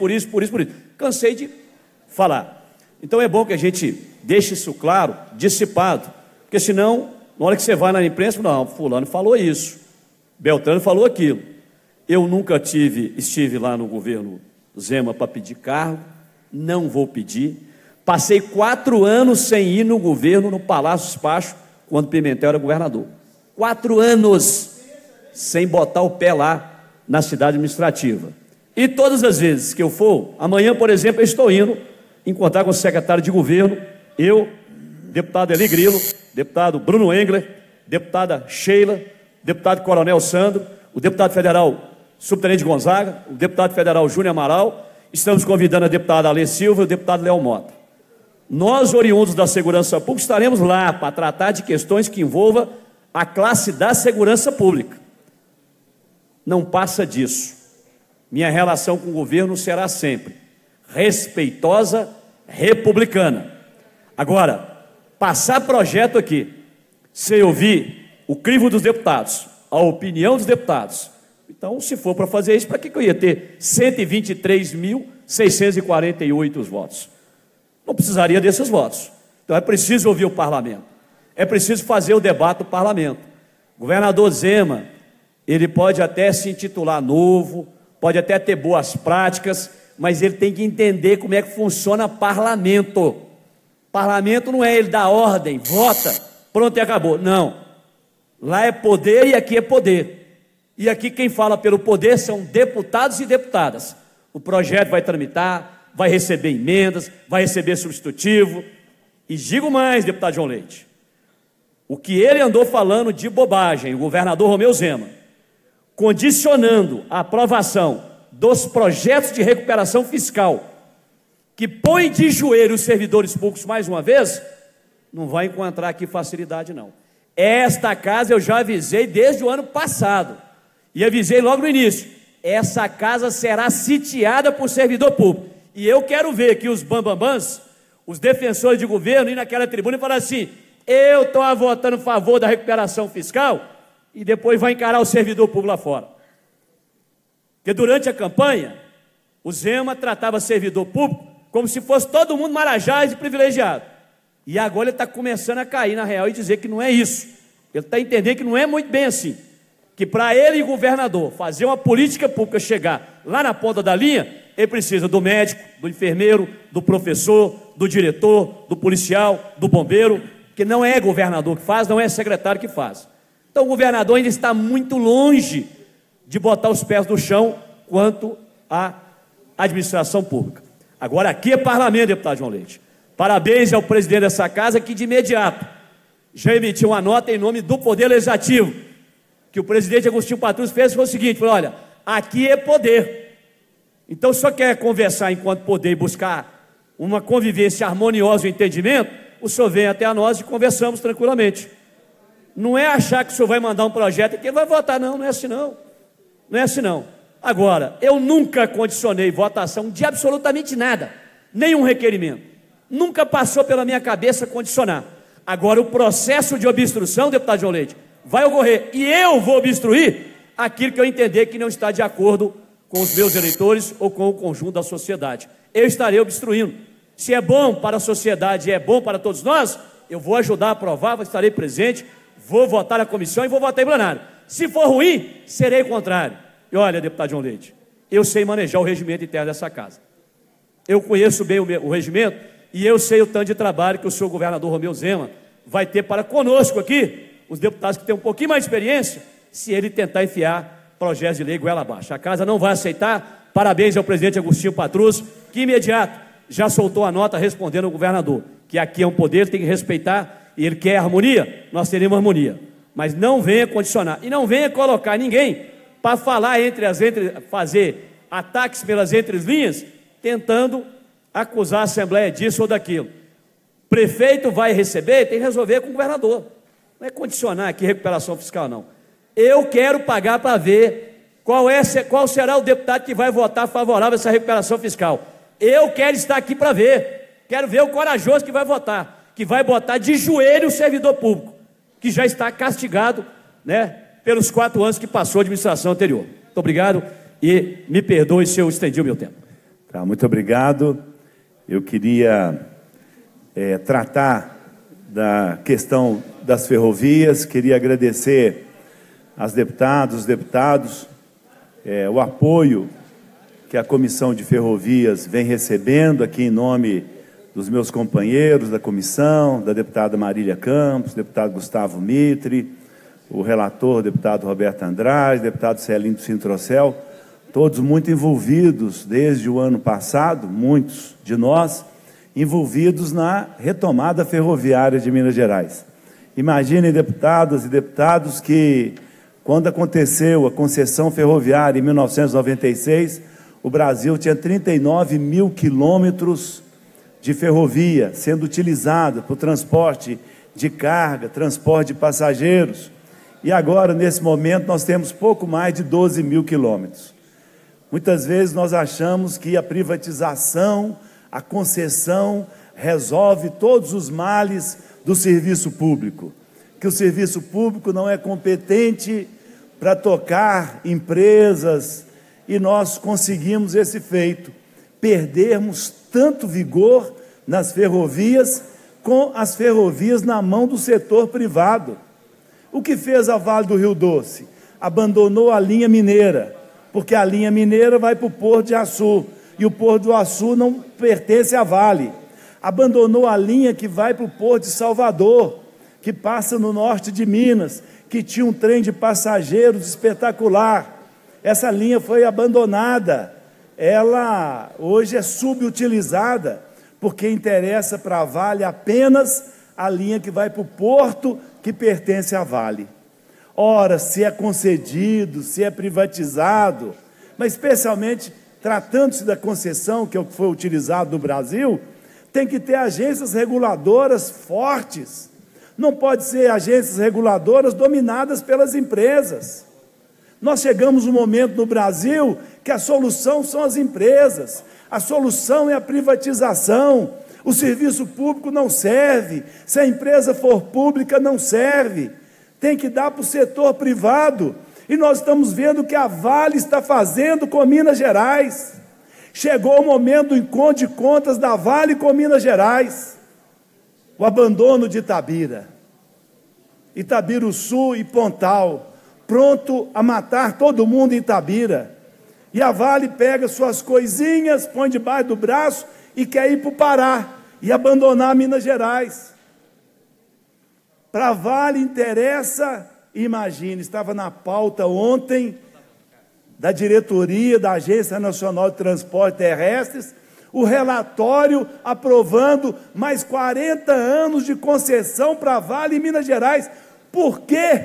Cansei de falar. Então é bom que a gente deixe isso claro, dissipado, porque senão, na hora que você vai na imprensa, não, fulano falou isso, Beltrano falou aquilo. Eu nunca estive lá no governo Zema para pedir cargo, não vou pedir. Passei 4 anos sem ir no governo, no Palácio Despacho, quando Pimentel era governador. 4 anos sem botar o pé lá na cidade administrativa. E todas as vezes que eu for, amanhã, por exemplo, eu estou indo encontrar com o secretário de governo, eu, deputado Eli Grilo, deputado Bruno Engler, deputada Sheila, deputado Coronel Sandro, o deputado federal Subtenente Gonzaga, o deputado federal Júnior Amaral, estamos convidando a deputada Alê Silva e o deputado Léo Mota. Nós, oriundos da segurança pública, estaremos lá para tratar de questões que envolvam a classe da segurança pública. Não passa disso. Minha relação com o governo será sempre respeitosa, republicana. Agora, passar projeto aqui, sem ouvir o crivo dos deputados, a opinião dos deputados. Então, se for para fazer isso, para que eu ia ter 123.648 votos? Não precisaria desses votos. Então, é preciso ouvir o parlamento. É preciso fazer o debate do parlamento. O governador Zema, ele pode até se intitular novo, pode até ter boas práticas, mas ele tem que entender como é que funciona parlamento. Parlamento não é ele dar ordem, vota, pronto e acabou. Não. Lá é poder e aqui é poder. E aqui quem fala pelo poder são deputados e deputadas. O projeto vai tramitar, vai receber emendas, vai receber substitutivo. E digo mais, deputado João Leite, o que ele andou falando de bobagem, o governador Romeu Zema, condicionando a aprovação dos projetos de recuperação fiscal, que põe de joelho os servidores públicos mais uma vez, não vai encontrar aqui facilidade, não. Esta casa eu já avisei desde o ano passado, e avisei logo no início, essa casa será sitiada por servidor público, e eu quero ver que os bambambãs, os defensores de governo, ir naquela tribuna e falar assim, eu estou votando a favor da recuperação fiscal, e depois vai encarar o servidor público lá fora. Porque durante a campanha, o Zema tratava servidor público como se fosse todo mundo marajás e privilegiado. E agora ele está começando a cair na real e dizer que não é isso. Ele está entendendo que não é muito bem assim. Que para ele, governador, fazer uma política pública chegar lá na ponta da linha, ele precisa do médico, do enfermeiro, do professor, do diretor, do policial, do bombeiro, que não é governador que faz, não é secretário que faz. Então o governador ainda está muito longe de botar os pés no chão quanto à administração pública. Agora aqui é parlamento, deputado João Leite. Parabéns ao presidente dessa casa que de imediato já emitiu uma nota em nome do Poder Legislativo, que o presidente Agostinho Patrus fez, foi o seguinte, falou, olha, aqui é poder. Então se o senhor quer conversar enquanto poder e buscar uma convivência harmoniosa e entendimento, o senhor vem até a nós e conversamos tranquilamente. Não é achar que o senhor vai mandar um projeto e que ele vai votar, não, não é assim não. Não é assim não. Agora, eu nunca condicionei votação de absolutamente nada, nenhum requerimento. Nunca passou pela minha cabeça condicionar. Agora, o processo de obstrução, deputado João Leite, vai ocorrer. E eu vou obstruir aquilo que eu entender que não está de acordo com os meus eleitores ou com o conjunto da sociedade. Eu estarei obstruindo. Se é bom para a sociedade e é bom para todos nós, eu vou ajudar a aprovar, estarei presente, vou votar na comissão e vou votar em plenário. Se for ruim, serei contrário. E olha, deputado João Leite, eu sei manejar o regimento interno dessa casa. Eu conheço bem o regimento e eu sei o tanto de trabalho que o senhor governador Romeu Zema vai ter para conosco aqui, os deputados que têm um pouquinho mais de experiência, se ele tentar enfiar projetos de lei goela abaixo. A casa não vai aceitar. Parabéns ao presidente Agostinho Patrus, que imediato já soltou a nota respondendo ao governador, que aqui é um poder, tem que respeitar, e ele quer harmonia, nós teremos harmonia. Mas não venha condicionar, e não venha colocar ninguém para falar fazer ataques pelas entrelinhas, tentando acusar a Assembleia disso ou daquilo. Prefeito vai receber, tem que resolver com o governador. Não é condicionar aqui recuperação fiscal, não. Eu quero pagar para ver qual será o deputado que vai votar favorável a essa recuperação fiscal. Eu quero estar aqui para ver. Quero ver o corajoso que vai votar, que vai botar de joelho o servidor público, que já está castigado, né, pelos 4 anos que passou a administração anterior. Muito obrigado e me perdoe se eu estendi o meu tempo. Tá, muito obrigado. Eu queria tratar da questão das ferrovias, queria agradecer às deputadas, os deputados, o apoio que a Comissão de Ferrovias vem recebendo aqui em nome dos meus companheiros da comissão, da deputada Marília Campos, deputado Gustavo Mitre, o relator, deputado Roberto Andrade, deputado Celindo Sintrocel, todos muito envolvidos desde o ano passado, muitos de nós, envolvidos na retomada ferroviária de Minas Gerais. Imaginem, deputadas e deputados, que quando aconteceu a concessão ferroviária em 1996, o Brasil tinha 39 mil quilômetros de ferrovia sendo utilizada para o transporte de carga, transporte de passageiros. E agora, nesse momento, nós temos pouco mais de 12 mil quilômetros. Muitas vezes nós achamos que a privatização, a concessão, resolve todos os males do serviço público, que o serviço público não é competente para tocar empresas, e nós conseguimos esse feito, perdermos tanto vigor nas ferrovias, com as ferrovias na mão do setor privado. O que fez a Vale do Rio Doce? Abandonou a linha mineira, porque a linha mineira vai para o Porto de Açu, e o Porto do Açu não pertence à Vale. Abandonou a linha que vai para o Porto de Salvador, que passa no norte de Minas, que tinha um trem de passageiros espetacular. Essa linha foi abandonada, ela hoje é subutilizada, porque interessa para a Vale apenas a linha que vai para o porto, que pertence à Vale. Ora, se é concedido, se é privatizado, mas especialmente tratando-se da concessão, que é o que foi utilizado no Brasil, tem que ter agências reguladoras fortes. Não pode ser agências reguladoras dominadas pelas empresas. Nós chegamos num momento no Brasil que a solução são as empresas, a solução é a privatização. O serviço público não serve, se a empresa for pública não serve, tem que dar para o setor privado. E nós estamos vendo o que a Vale está fazendo com Minas Gerais. Chegou o momento do encontro de contas da Vale com Minas Gerais. O abandono de Itabira, Itabiruçu e Pontal, pronto a matar todo mundo em Itabira. E a Vale pega suas coisinhas, põe debaixo do braço e quer ir para o Pará e abandonar Minas Gerais. Para a Vale interessa, imagine, estava na pauta ontem da diretoria da Agência Nacional de Transportes Terrestres, o relatório aprovando mais 40 anos de concessão para a Vale em Minas Gerais. Por quê?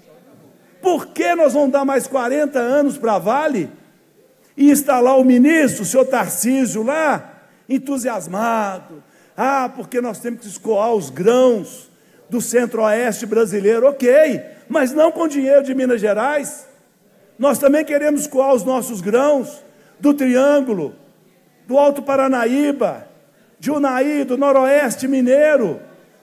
Por que nós vamos dar mais 40 anos para a Vale? E está lá o ministro, o senhor Tarcísio, lá, entusiasmado. Ah, porque nós temos que escoar os grãos do centro-oeste brasileiro. Ok, mas não com dinheiro de Minas Gerais. Nós também queremos escoar os nossos grãos do Triângulo, do Alto Paranaíba, de Unai, do Noroeste Mineiro.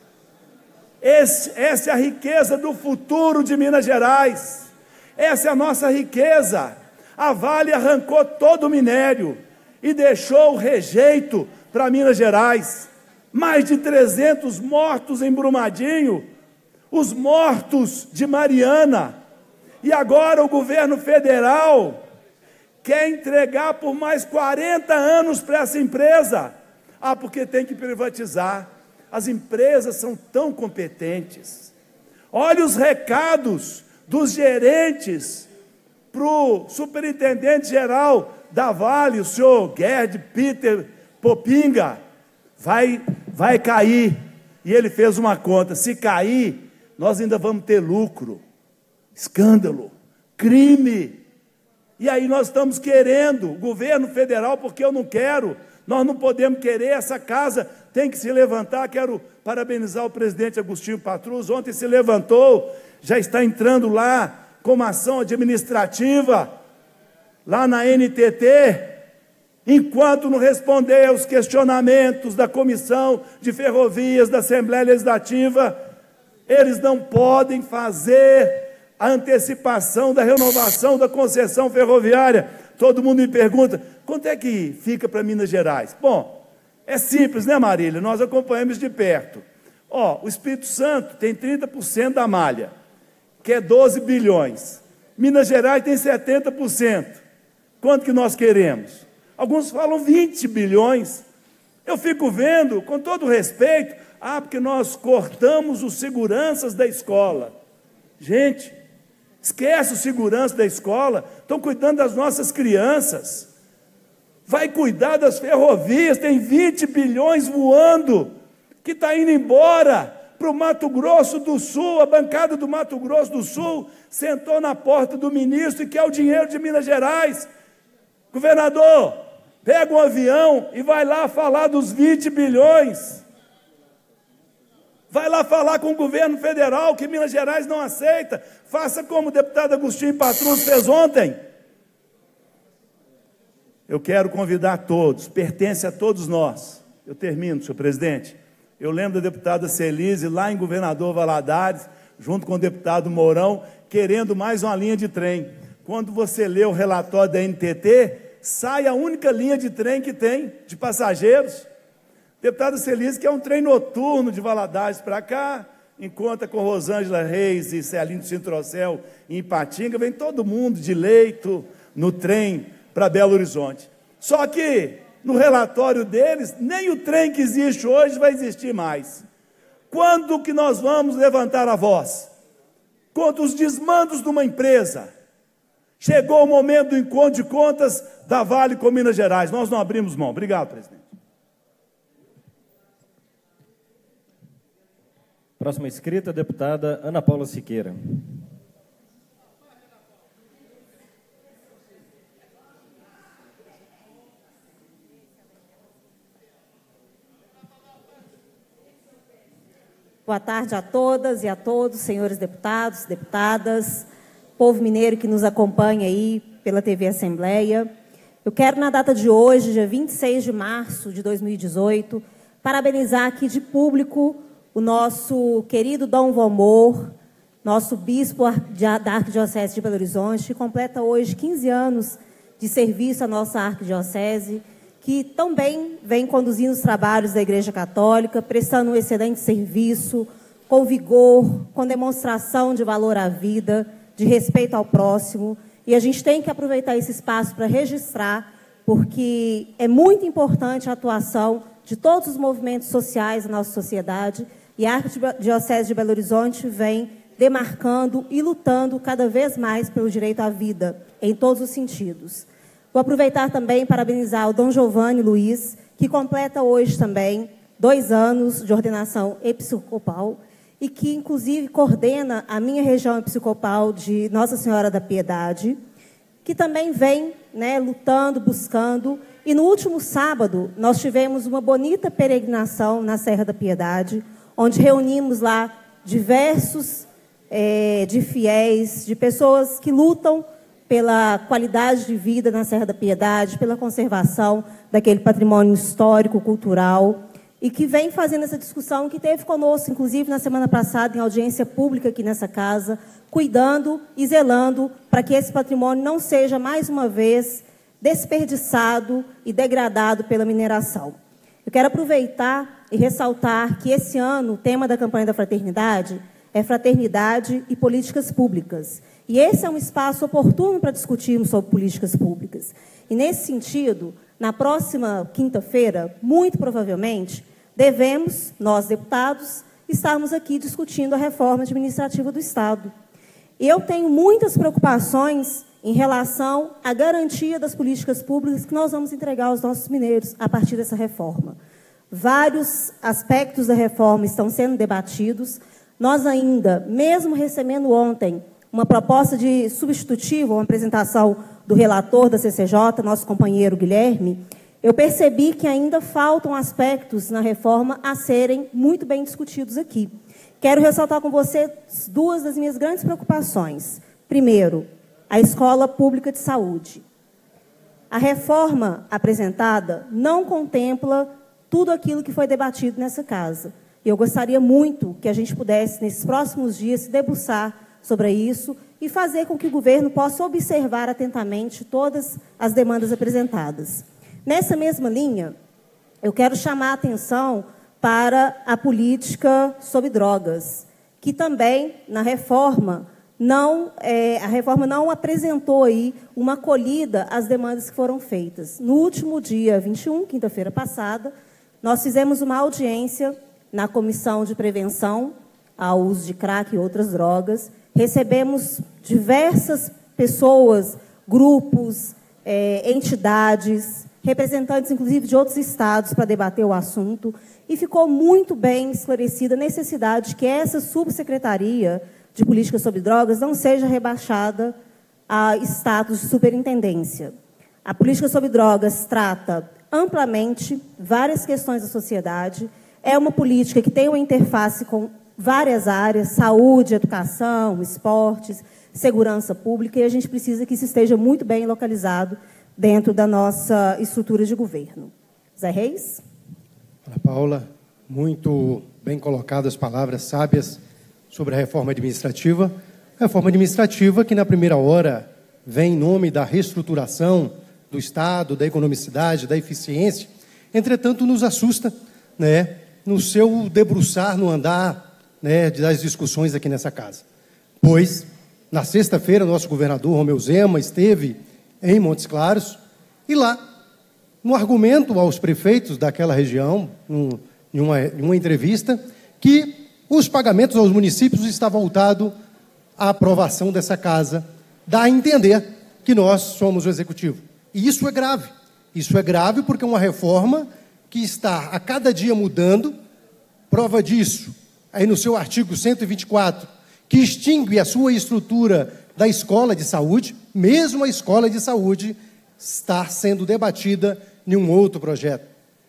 Essa é a riqueza do futuro de Minas Gerais. Essa é a nossa riqueza. A Vale arrancou todo o minério e deixou o rejeito para Minas Gerais. Mais de 300 mortos em Brumadinho, os mortos de Mariana. E agora o governo federal quer entregar por mais 40 anos para essa empresa. Ah, porque tem que privatizar. As empresas são tão competentes. Olha os recados dos gerentes para o superintendente-geral da Vale, o senhor Gerd Peter Popinga. Vai cair. E ele fez uma conta. Se cair, nós ainda vamos ter lucro. Escândalo, crime. E aí nós estamos querendo, o governo federal, porque eu não quero, nós não podemos querer, essa casa tem que se levantar. Quero parabenizar o presidente Agostinho Patrus, ontem se levantou, já está entrando lá com uma ação administrativa, lá na NTT, enquanto não responder aos questionamentos da Comissão de Ferrovias, da Assembleia Legislativa, eles não podem fazer a antecipação da renovação da concessão ferroviária. Todo mundo me pergunta, quanto é que fica para Minas Gerais? Bom, é simples, né, Marília? Nós acompanhamos de perto. O Espírito Santo tem 30% da malha, que é 12 bilhões. Minas Gerais tem 70%. Quanto que nós queremos? Alguns falam 20 bilhões. Eu fico vendo, com todo respeito, porque nós cortamos os seguranças da escola. Gente, esquece o segurança da escola, estão cuidando das nossas crianças. Vai cuidar das ferrovias, tem 20 bilhões voando, que está indo embora para o Mato Grosso do Sul. A bancada do Mato Grosso do Sul sentou na porta do ministro e quer o dinheiro de Minas Gerais. Governador, pega um avião e vai lá falar dos 20 bilhões. Vai lá falar com o governo federal que Minas Gerais não aceita. Faça como o deputado Agostinho Patrus fez ontem. eu quero convidar todos, pertence a todos nós. Eu termino, senhor presidente. Eu lembro da deputada Celise, lá em Governador Valadares, junto com o deputado Mourão, querendo mais uma linha de trem. Quando você lê o relatório da NTT, sai a única linha de trem que tem, de passageiros. Deputado Celise, que é um trem noturno de Valadares para cá, encontra com Rosângela Reis e Celinho Sintrocel em Ipatinga, vem todo mundo de leito no trem para Belo Horizonte. Só que, no relatório deles, nem o trem que existe hoje vai existir mais. Quando que nós vamos levantar a voz contra os desmandos de uma empresa? Chegou o momento do encontro de contas da Vale com Minas Gerais. Nós não abrimos mão. Obrigado, presidente. Próxima inscrita, a deputada Ana Paula Siqueira. Boa tarde a todas e a todos, senhores deputados, deputadas, povo mineiro que nos acompanha aí pela TV Assembleia. Eu quero, na data de hoje, dia 26 de março de 2018, parabenizar aqui de público o nosso querido Dom Valmor, nosso bispo da Arquidiocese de Belo Horizonte, que completa hoje 15 anos de serviço à nossa arquidiocese, que também vem conduzindo os trabalhos da Igreja Católica, prestando um excelente serviço, com vigor, com demonstração de valor à vida, de respeito ao próximo. E a gente tem que aproveitar esse espaço para registrar, porque é muito importante a atuação de todos os movimentos sociais da nossa sociedade, e a Arquidiocese de Belo Horizonte vem demarcando e lutando cada vez mais pelo direito à vida, em todos os sentidos. Vou aproveitar também para parabenizar o Dom Giovanni Luiz, que completa hoje também 2 anos de ordenação episcopal e que, inclusive, coordena a minha região episcopal de Nossa Senhora da Piedade, que também vem, lutando, buscando. E no último sábado, nós tivemos uma bonita peregrinação na Serra da Piedade, onde reunimos lá diversos de fiéis, de pessoas que lutam pela qualidade de vida na Serra da Piedade, pela conservação daquele patrimônio histórico, cultural, e que vem fazendo essa discussão, que teve conosco, inclusive, na semana passada, em audiência pública aqui nessa casa, cuidando e zelando para que esse patrimônio não seja, mais uma vez, desperdiçado e degradado pela mineração. Eu quero aproveitar e ressaltar que esse ano o tema da campanha da fraternidade é fraternidade e políticas públicas. E esse é um espaço oportuno para discutirmos sobre políticas públicas. E, nesse sentido, na próxima quinta-feira, muito provavelmente, devemos, nós, deputados, estarmos aqui discutindo a reforma administrativa do Estado. Eu tenho muitas preocupações em relação à garantia das políticas públicas que nós vamos entregar aos nossos mineiros a partir dessa reforma. Vários aspectos da reforma estão sendo debatidos. Nós ainda, mesmo recebendo ontem uma proposta de substitutivo, uma apresentação do relator da CCJ, nosso companheiro Guilherme, eu percebi que ainda faltam aspectos na reforma a serem muito bem discutidos aqui. Quero ressaltar com você 2 das minhas grandes preocupações. Primeiro, a escola pública de saúde. A reforma apresentada não contempla tudo aquilo que foi debatido nessa casa. E eu gostaria muito que a gente pudesse, nesses próximos dias, se debruçar sobre isso e fazer com que o governo possa observar atentamente todas as demandas apresentadas. Nessa mesma linha, eu quero chamar a atenção para a política sobre drogas, que também, na reforma, a reforma não apresentou aí uma acolhida às demandas que foram feitas. No último dia 21, quinta-feira passada, nós fizemos uma audiência na Comissão de Prevenção ao Uso de Crack e outras drogas. Recebemos diversas pessoas, grupos, entidades, representantes, inclusive, de outros estados para debater o assunto, e ficou muito bem esclarecida a necessidade de que essa subsecretaria de política sobre drogas não seja rebaixada a status de superintendência. A política sobre drogas trata amplamente várias questões da sociedade, é uma política que tem uma interface com várias áreas, saúde, educação, esportes, segurança pública, e a gente precisa que isso esteja muito bem localizado dentro da nossa estrutura de governo. Zé Reis. Ana Paula, muito bem colocadas palavras sábias sobre a reforma administrativa. Reforma administrativa que, na primeira hora, vem em nome da reestruturação do Estado, da economicidade, da eficiência. Entretanto, nos assusta, né, no seu debruçar, no andar, né, das discussões aqui nessa casa. Pois, na sexta-feira, nosso governador Romeu Zema esteve em Montes Claros e lá, no argumento aos prefeitos daquela região, em uma entrevista, que os pagamentos aos municípios estavam voltados à aprovação dessa casa, dá a entender que nós somos o executivo. E isso é grave. Isso é grave porque é uma reforma que está a cada dia mudando. Prova disso, aí no seu artigo 124, que extingue a sua estrutura da escola de saúde, mesmo a escola de saúde está sendo debatida em um outro projeto.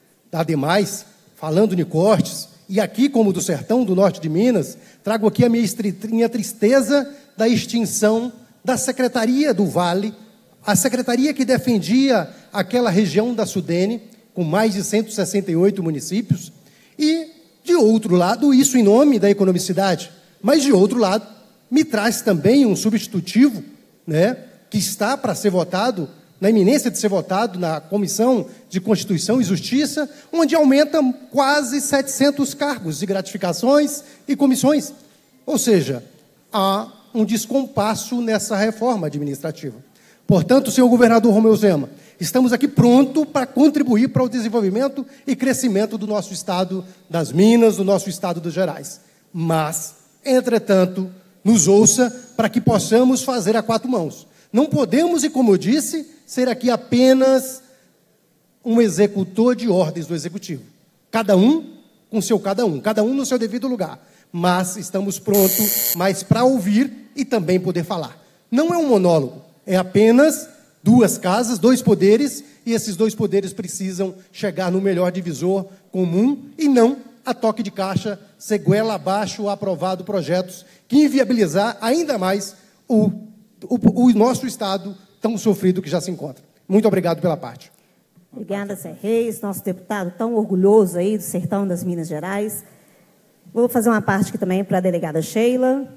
Ademais, falando de cortes, e aqui como do sertão do norte de Minas, trago aqui a minha tristeza da extinção da Secretaria do Vale, a secretaria que defendia aquela região da Sudene, com mais de 168 municípios, e, de outro lado, isso em nome da economicidade, mas, de outro lado, me traz também um substitutivo, né, que está para ser votado, na iminência de ser votado na Comissão de Constituição e Justiça, onde aumenta quase 700 cargos de gratificações e comissões. Ou seja, há um descompasso nessa reforma administrativa. Portanto, senhor governador Romeu Zema, estamos aqui prontos para contribuir para o desenvolvimento e crescimento do nosso estado das Minas, do nosso estado dos Gerais. Mas, entretanto, nos ouça para que possamos fazer a quatro mãos. Não podemos, e como eu disse, ser aqui apenas um executor de ordens do Executivo. Cada um com seu cada um no seu devido lugar. Mas estamos prontos mais para ouvir e também poder falar. Não é um monólogo, é apenas duas casas, dois poderes, e esses dois poderes precisam chegar no melhor divisor comum e não a toque de caixa, ser goela abaixo aprovado projetos que inviabilizar ainda mais o nosso Estado tão sofrido que já se encontra. Muito obrigado pela parte. Obrigada, Zé Reis, nosso deputado tão orgulhoso aí do sertão das Minas Gerais. Vou fazer uma parte aqui também para a delegada Sheila.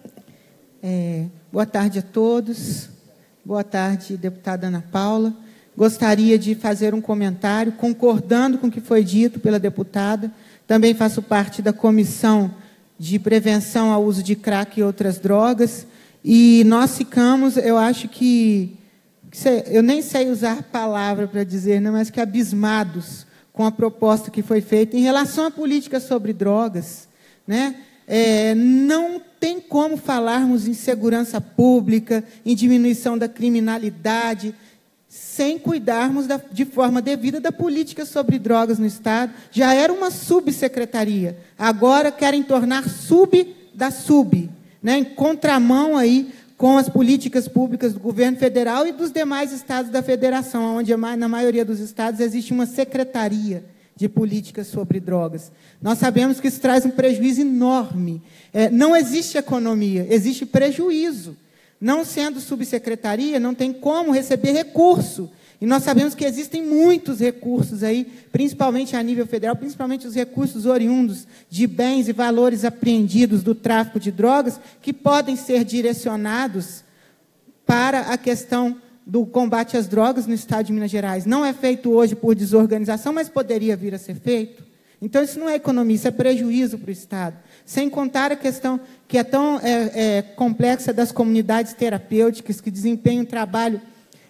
Boa tarde a todos. Boa tarde, deputada Ana Paula. Gostaria de fazer um comentário, concordando com o que foi dito pela deputada. Também faço parte da Comissão de Prevenção ao Uso de Crack e Outras Drogas. E nós ficamos, eu acho que eu nem sei usar a palavra para dizer, não, mas que abismados com a proposta que foi feita em relação à política sobre drogas, né? Não tem como falarmos em segurança pública, em diminuição da criminalidade, sem cuidarmos de forma devida da política sobre drogas no Estado. Já era uma subsecretaria, agora querem tornar sub da sub, né, em contramão aí com as políticas públicas do governo federal e dos demais estados da federação, onde na maioria dos estados existe uma secretaria de políticas sobre drogas. Nós sabemos que isso traz um prejuízo enorme. Não existe economia, existe prejuízo. Não sendo subsecretaria, não tem como receber recurso. E nós sabemos que existem muitos recursos aí, principalmente a nível federal, principalmente os recursos oriundos de bens e valores apreendidos do tráfico de drogas, que podem ser direcionados para a questão do combate às drogas no Estado de Minas Gerais. Não é feito hoje por desorganização, mas poderia vir a ser feito. Então, isso não é economia, isso é prejuízo para o Estado. Sem contar a questão que é tão complexa das comunidades terapêuticas, que desempenham um trabalho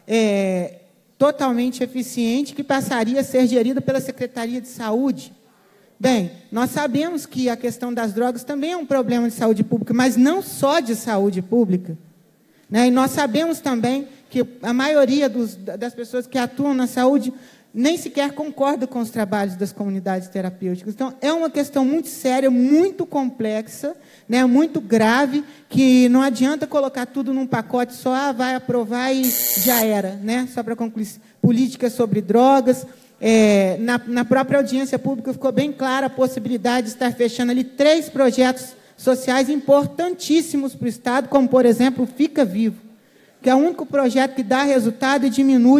totalmente eficiente, que passaria a ser gerida pela Secretaria de Saúde. Bem, nós sabemos que a questão das drogas também é um problema de saúde pública, mas não só de saúde pública, né? E nós sabemos também que a maioria das pessoas que atuam na saúde nem sequer concorda com os trabalhos das comunidades terapêuticas. Então, é uma questão muito séria, muito complexa, né, muito grave, que não adianta colocar tudo num pacote só, vai aprovar e já era, né? Só para concluir, política sobre drogas. Na própria audiência pública ficou bem clara a possibilidade de estar fechando ali 3 projetos sociais importantíssimos para o Estado, como, por exemplo, o Fica Vivo, que é o único projeto que dá resultado e diminui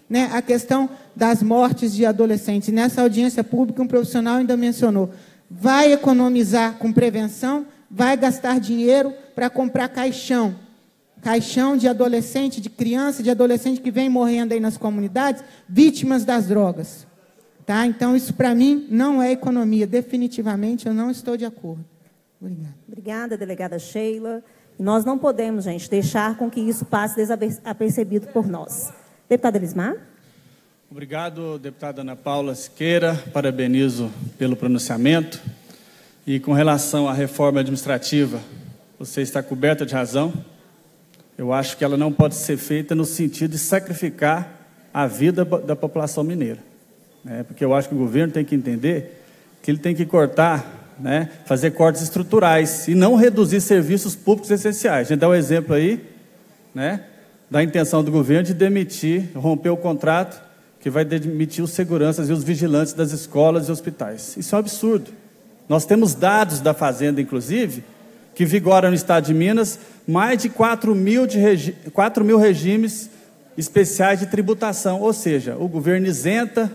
né, a questão das mortes de adolescentes. Nessa audiência pública, um profissional ainda mencionou, vai economizar com prevenção, vai gastar dinheiro para comprar caixão de adolescente, de criança, de adolescente que vem morrendo aí nas comunidades, vítimas das drogas. Tá? Então, isso para mim não é economia. Definitivamente, eu não estou de acordo. Obrigada. Obrigada, delegada Sheila. E nós não podemos, gente, deixar com que isso passe desapercebido por nós. Deputada Elismar. Obrigado, deputada Ana Paula Siqueira. Parabenizo pelo pronunciamento. E com relação à reforma administrativa, você está coberta de razão. Eu acho que ela não pode ser feita no sentido de sacrificar a vida da população mineira. Porque eu acho que o governo tem que entender que ele tem que cortar, fazer cortes estruturais e não reduzir serviços públicos essenciais. A gente dá um exemplo aí, da intenção do governo de demitir, romper o contrato que vai demitir os seguranças e os vigilantes das escolas e hospitais. Isso é um absurdo. Nós temos dados da Fazenda, inclusive, que vigoram no Estado de Minas mais de 4 mil regimes especiais de tributação, ou seja, o governo isenta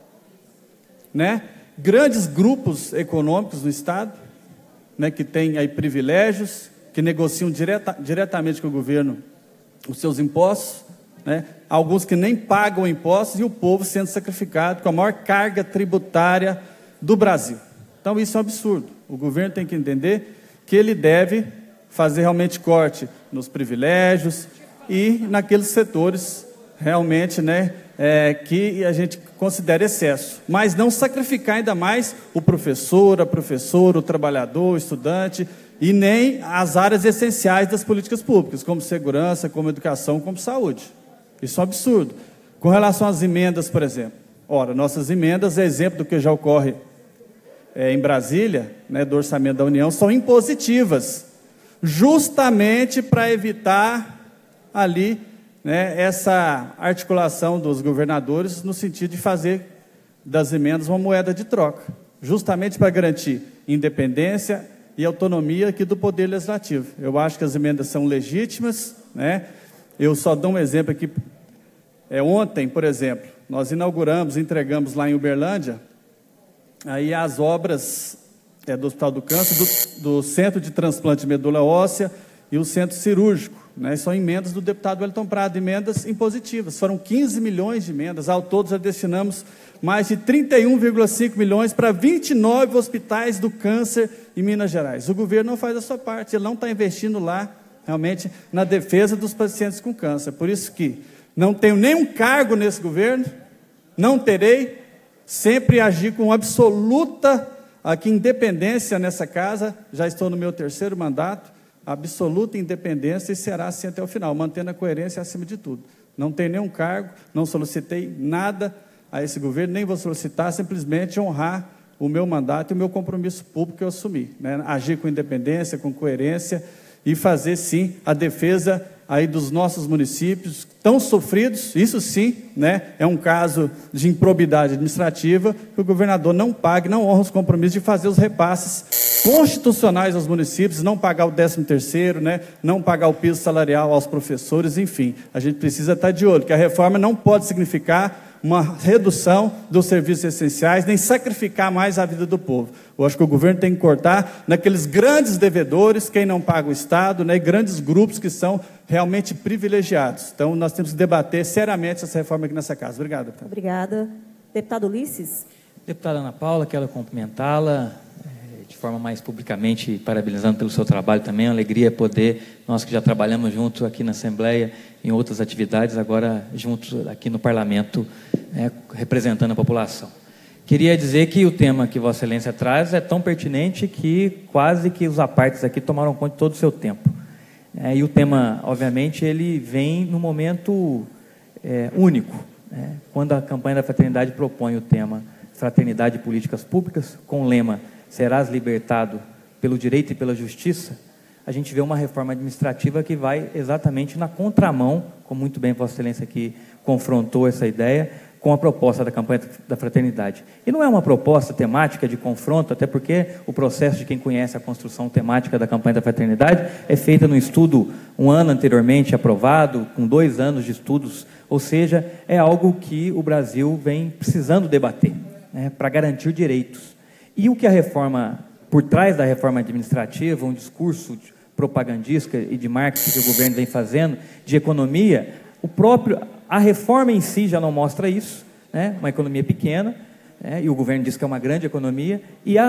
grandes grupos econômicos no Estado, que têm aí privilégios, que negociam diretamente com o governo os seus impostos, alguns que nem pagam impostos e o povo sendo sacrificado com a maior carga tributária do Brasil. Então, isso é um absurdo. O governo tem que entender que ele deve fazer realmente corte nos privilégios e naqueles setores realmente que a gente considera excesso, mas não sacrificar ainda mais o professor, a professora, o trabalhador, o estudante e nem as áreas essenciais das políticas públicas, como segurança, como educação, como saúde. Isso é um absurdo. Com relação às emendas, por exemplo, nossas emendas, exemplo do que já ocorre em Brasília, do orçamento da União, são impositivas, justamente para evitar ali essa articulação dos governadores no sentido de fazer das emendas uma moeda de troca, justamente para garantir independência e autonomia aqui do Poder Legislativo. Eu acho que as emendas são legítimas, Eu só dou um exemplo aqui. Ontem, por exemplo, nós entregamos lá em Uberlândia, aí as obras do Hospital do Câncer, do Centro de Transplante de Medula Óssea e o Centro Cirúrgico. São emendas do deputado Wellington Prado, emendas impositivas. Foram 15 milhões de emendas. Ao todo, já destinamos mais de 31,5 milhões para 29 hospitais do câncer em Minas Gerais. O governo não faz a sua parte, ele não está investindo lá, realmente, na defesa dos pacientes com câncer. Por isso que não tenho nenhum cargo nesse governo, não terei, sempre agi com absoluta independência nessa casa, já estou no meu 3º mandato, absoluta independência e será assim até o final, mantendo a coerência acima de tudo. Não tenho nenhum cargo, não solicitei nada a esse governo, nem vou solicitar, simplesmente honrar o meu mandato e o meu compromisso público que eu assumi. Agir com independência, com coerência e fazer, sim, a defesa aí dos nossos municípios tão sofridos. Isso sim, é um caso de improbidade administrativa, que o governador não pague, não honra os compromissos de fazer os repasses constitucionais aos municípios, não pagar o 13º, não pagar o piso salarial aos professores, enfim. A gente precisa estar de olho, que a reforma não pode significar uma redução dos serviços essenciais, nem sacrificar mais a vida do povo. Eu acho que o governo tem que cortar naqueles grandes devedores, quem não paga o Estado, e grandes grupos que são realmente privilegiados. Então, nós temos que debater seriamente essa reforma aqui nessa casa. Obrigado, deputada. Obrigada. Deputado Ulisses. Deputada Ana Paula, quero cumprimentá-la de forma mais publicamente, parabenizando pelo seu trabalho também. Uma alegria poder, nós que já trabalhamos juntos aqui na Assembleia, em outras atividades, agora juntos aqui no Parlamento, representando a população. Queria dizer que o tema que Vossa Excelência traz é tão pertinente que quase que os apartes aqui tomaram conta de todo o seu tempo. E o tema, obviamente, ele vem num momento único, quando a campanha da Fraternidade propõe o tema Fraternidade e Políticas Públicas, com o lema Serás libertado pelo direito e pela justiça, a gente vê uma reforma administrativa que vai exatamente na contramão, como muito bem Vossa Excelência aqui confrontou essa ideia, com a proposta da campanha da fraternidade. E não é uma proposta temática de confronto, até porque o processo de quem conhece a construção temática da campanha da fraternidade é feita num estudo um ano anteriormente aprovado, com 2 anos de estudos, ou seja, é algo que o Brasil vem precisando debater, né, para garantir direitos. E o que a reforma, por trás da reforma administrativa, um discurso propagandístico e de marketing que o governo vem fazendo, de economia, a reforma em si já não mostra isso, né? Uma economia pequena, e o governo diz que é uma grande economia,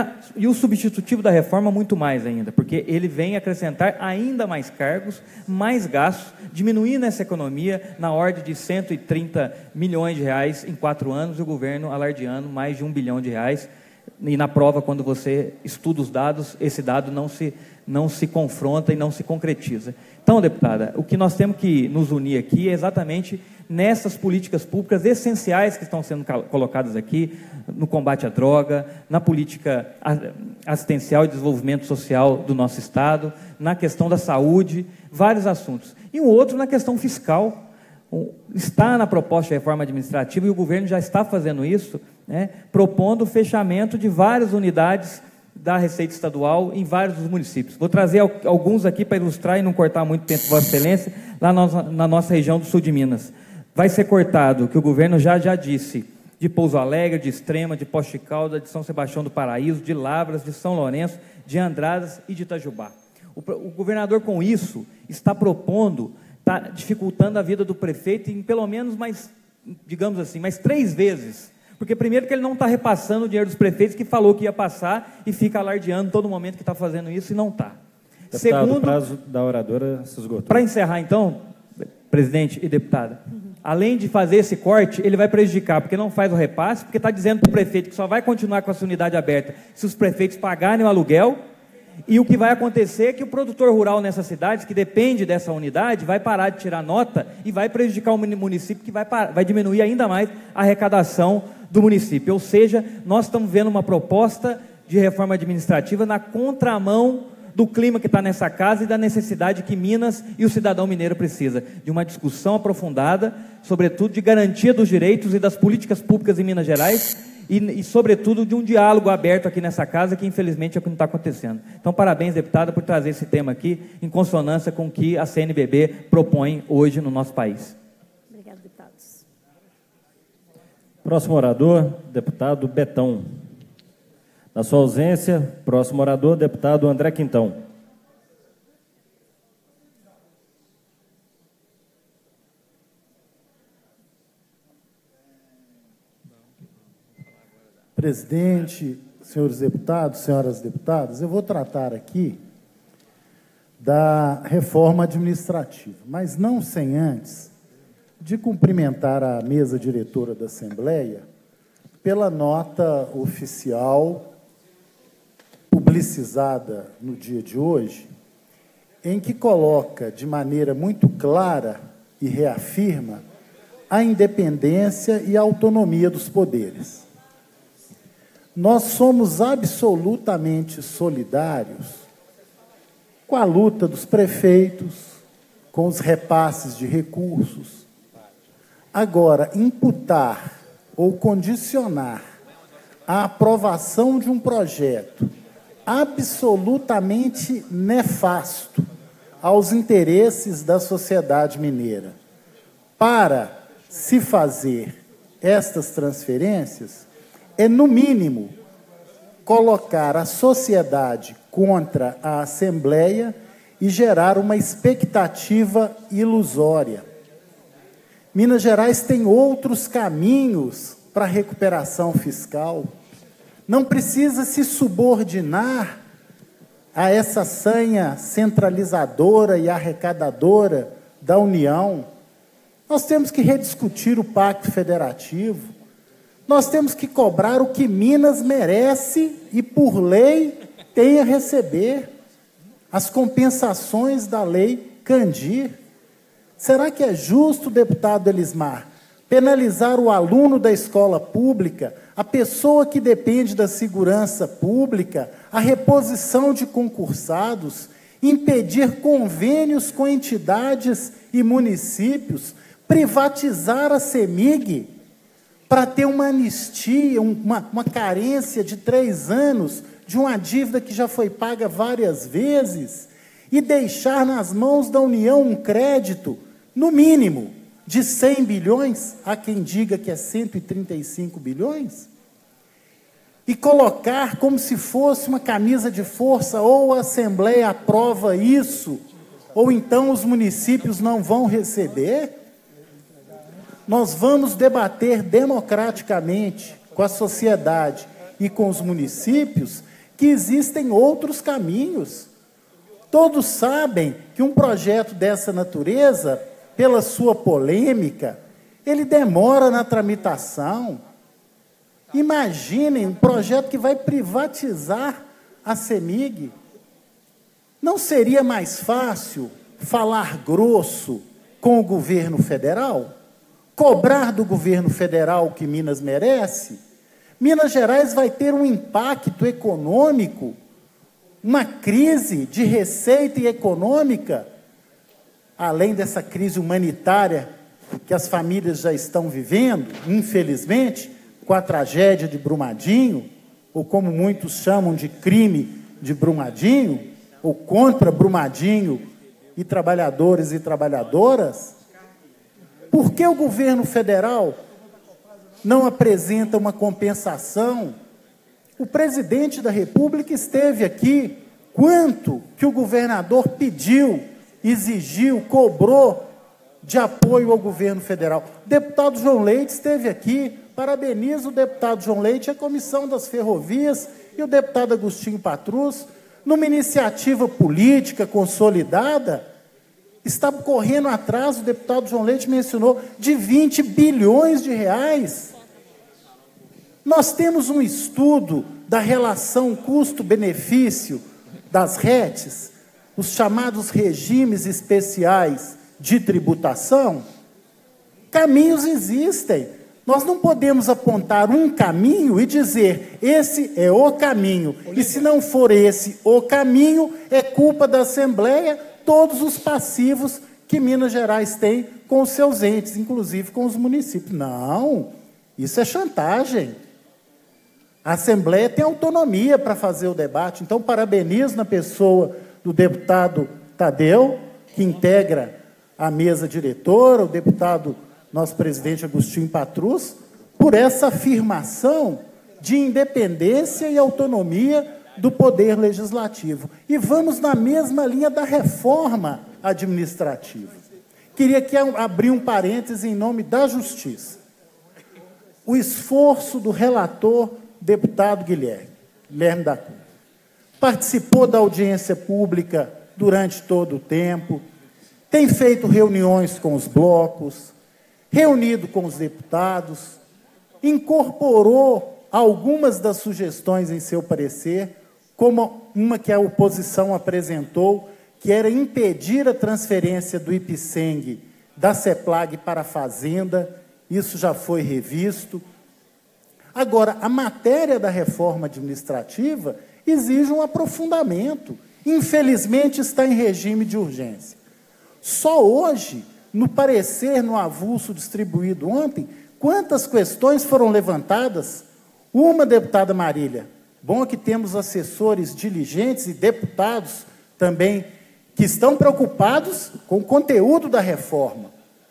e o substitutivo da reforma muito mais ainda, porque ele vem acrescentar ainda mais cargos, mais gastos, diminuindo essa economia na ordem de 130 milhões de reais em 4 anos, e o governo alardeando mais de 1 bilhão de reais, e na prova, quando você estuda os dados, esse dado não se confronta e não se concretiza. Então, deputada, o que nós temos que nos unir aqui é exatamente nessas políticas públicas essenciais que estão sendo colocadas aqui, no combate à droga, na política assistencial e desenvolvimento social do nosso Estado, na questão da saúde, vários assuntos. E um outro na questão fiscal. Está na proposta de reforma administrativa, e o governo já está fazendo isso, né, propondo o fechamento de várias unidades da Receita Estadual em vários dos municípios. Vou trazer alguns aqui para ilustrar e não cortar muito tempo, Vossa Excelência, lá na nossa região do sul de Minas. Vai ser cortado, que o governo já disse, de Pouso Alegre, de Extrema, de Poste de Caldas, de São Sebastião do Paraíso, de Lavras, de São Lourenço, de Andradas e de Itajubá. O governador, com isso, está propondo, está dificultando a vida do prefeito em pelo menos mais, digamos assim, mais 3 vezes. Porque primeiro que ele não está repassando o dinheiro dos prefeitos, que falou que ia passar, e fica alardeando todo momento que está fazendo isso e não está. Segundo, o prazo da oradora se esgotou. Para encerrar então, presidente e deputada, além de fazer esse corte, ele vai prejudicar, porque não faz o repasse, porque está dizendo para o prefeito que só vai continuar com essa unidade aberta se os prefeitos pagarem o aluguel. E o que vai acontecer é que o produtor rural nessas cidades, que depende dessa unidade, vai parar de tirar nota e vai prejudicar o município, que vai diminuir ainda mais a arrecadação do município. Ou seja, nós estamos vendo uma proposta de reforma administrativa na contramão do clima que está nessa casa e da necessidade que Minas e o cidadão mineiro precisa, de uma discussão aprofundada, sobretudo de garantia dos direitos e das políticas públicas em Minas Gerais, e, sobretudo, de um diálogo aberto aqui nessa casa, que infelizmente é o que não está acontecendo. Então, parabéns, deputada, por trazer esse tema aqui, em consonância com o que a CNBB propõe hoje no nosso país. Obrigada, deputados. Próximo orador, deputado Betão. Na sua ausência, próximo orador, deputado André Quintão. Presidente, senhores deputados, senhoras deputadas, eu vou tratar aqui da reforma administrativa, mas não sem antes de cumprimentar a mesa diretora da Assembleia pela nota oficial publicizada no dia de hoje, em que coloca de maneira muito clara e reafirma a independência e a autonomia dos poderes. Nós somos absolutamente solidários com a luta dos prefeitos, com os repasses de recursos. Agora, imputar ou condicionar a aprovação de um projeto absolutamente nefasto aos interesses da sociedade mineira para se fazer estas transferências é, no mínimo, colocar a sociedade contra a Assembleia e gerar uma expectativa ilusória. Minas Gerais tem outros caminhos para a recuperação fiscal. Não precisa se subordinar a essa sanha centralizadora e arrecadadora da União. Nós temos que rediscutir o Pacto Federativo. Nós temos que cobrar o que Minas merece e, por lei, tem a receber. As compensações da lei Candir. Será que é justo, deputado Elismar, penalizar o aluno da escola pública, a pessoa que depende da segurança pública, a reposição de concursados, impedir convênios com entidades e municípios, privatizar a CEMIG, para ter uma anistia, uma carência de 3 anos de uma dívida que já foi paga várias vezes e deixar nas mãos da União um crédito, no mínimo, de 100 bilhões, há quem diga que é 135 bilhões, e colocar como se fosse uma camisa de força, ou a Assembleia aprova isso, ou então os municípios não vão receber. Nós vamos debater democraticamente com a sociedade e com os municípios que existem outros caminhos. Todos sabem que um projeto dessa natureza, pela sua polêmica, ele demora na tramitação. Imaginem um projeto que vai privatizar a CEMIG. Não seria mais fácil falar grosso com o governo federal? Cobrar do governo federal o que Minas merece? Minas Gerais vai ter um impacto econômico, uma crise de receita e econômica, além dessa crise humanitária que as famílias já estão vivendo, infelizmente, com a tragédia de Brumadinho, ou como muitos chamam de crime de Brumadinho, ou contra Brumadinho e trabalhadores e trabalhadoras. Por que o governo federal não apresenta uma compensação? O presidente da República esteve aqui. Quanto que o governador pediu, exigiu, cobrou de apoio ao governo federal? O deputado João Leite esteve aqui. Parabenizo o deputado João Leite, a Comissão das Ferrovias e o deputado Agostinho Patrus, numa iniciativa política consolidada, está correndo atrás, o deputado João Leite mencionou, de 20 bilhões de reais. Nós temos um estudo da relação custo-benefício das RETs, os chamados regimes especiais de tributação. Caminhos existem. Nós não podemos apontar um caminho e dizer, esse é o caminho. E se não for esse o caminho, é culpa da Assembleia, todos os passivos que Minas Gerais tem com os seus entes, inclusive com os municípios. Não, isso é chantagem. A Assembleia tem autonomia para fazer o debate. Então, parabenizo na pessoa do deputado Tadeu, que integra a mesa diretora, o deputado, nosso presidente Agostinho Patrus, por essa afirmação de independência e autonomia do Poder Legislativo. E vamos na mesma linha da reforma administrativa. Queria aqui abrir um parêntese em nome da Justiça. O esforço do relator, deputado Guilherme da Cunha, participou da audiência pública durante todo o tempo, tem feito reuniões com os blocos, reunido com os deputados, incorporou algumas das sugestões em seu parecer, como uma que a oposição apresentou, que era impedir a transferência do IPSENG da CEPLAG para a Fazenda. Isso já foi revisto. Agora, a matéria da reforma administrativa exige um aprofundamento. Infelizmente, está em regime de urgência. Só hoje, no parecer, no avulso distribuído ontem, quantas questões foram levantadas? Uma, deputada Marília, bom que temos assessores diligentes e deputados também que estão preocupados com o conteúdo da reforma.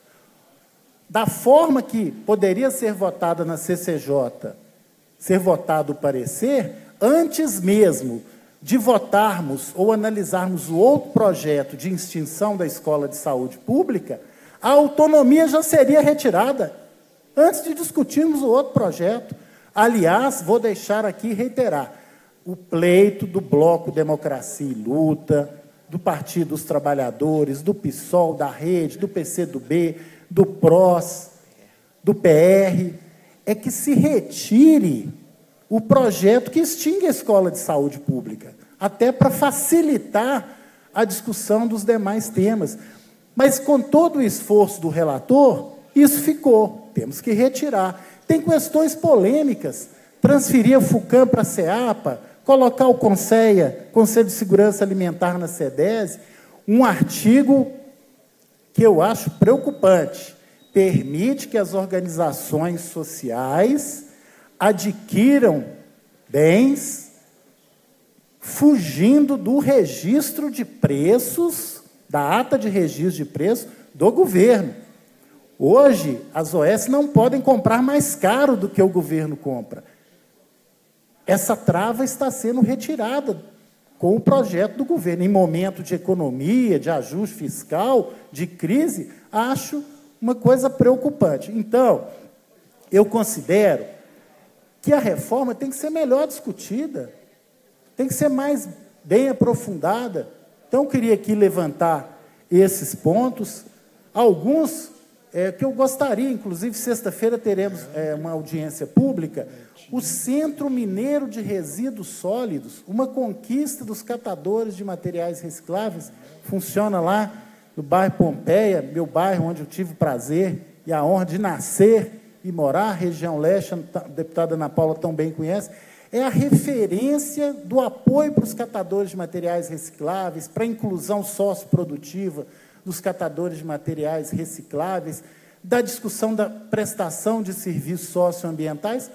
Da forma que poderia ser votada na CCJ, ser votado o parecer, antes mesmo de votarmos ou analisarmos o outro projeto de extinção da Escola de Saúde Pública, a autonomia já seria retirada, antes de discutirmos o outro projeto. Aliás, vou deixar aqui reiterar, o pleito do Bloco Democracia e Luta, do Partido dos Trabalhadores, do PSOL, da Rede, do PCdoB, do PROS, do PR, é que se retire o projeto que extingue a Escola de Saúde Pública, até para facilitar a discussão dos demais temas. Mas, com todo o esforço do relator, isso ficou. Temos que retirar. Tem questões polêmicas. Transferir a FUCAM para a CEAPA, colocar o CONSEA, Conselho de Segurança Alimentar, na CEDESE, um artigo que eu acho preocupante. permite que as organizações sociais adquiram bens fugindo do registro de preços, da ata de registro de preços do governo. Hoje, as OS não podem comprar mais caro do que o governo compra. Essa trava está sendo retirada com o projeto do governo. Em momento de economia, de ajuste fiscal, de crise, acho uma coisa preocupante. Então, eu considero que a reforma tem que ser melhor discutida, tem que ser mais bem aprofundada. Então, eu queria aqui levantar esses pontos, alguns que eu gostaria, inclusive, sexta-feira teremos uma audiência pública, o Centro Mineiro de Resíduos Sólidos, uma conquista dos catadores de materiais recicláveis, funciona lá no bairro Pompeia, meu bairro onde eu tive o prazer e a honra de nascer e morar, região leste, a deputada Ana Paula tão bem conhece, é a referência do apoio para os catadores de materiais recicláveis, para a inclusão socioprodutiva dos catadores de materiais recicláveis, da discussão da prestação de serviços socioambientais,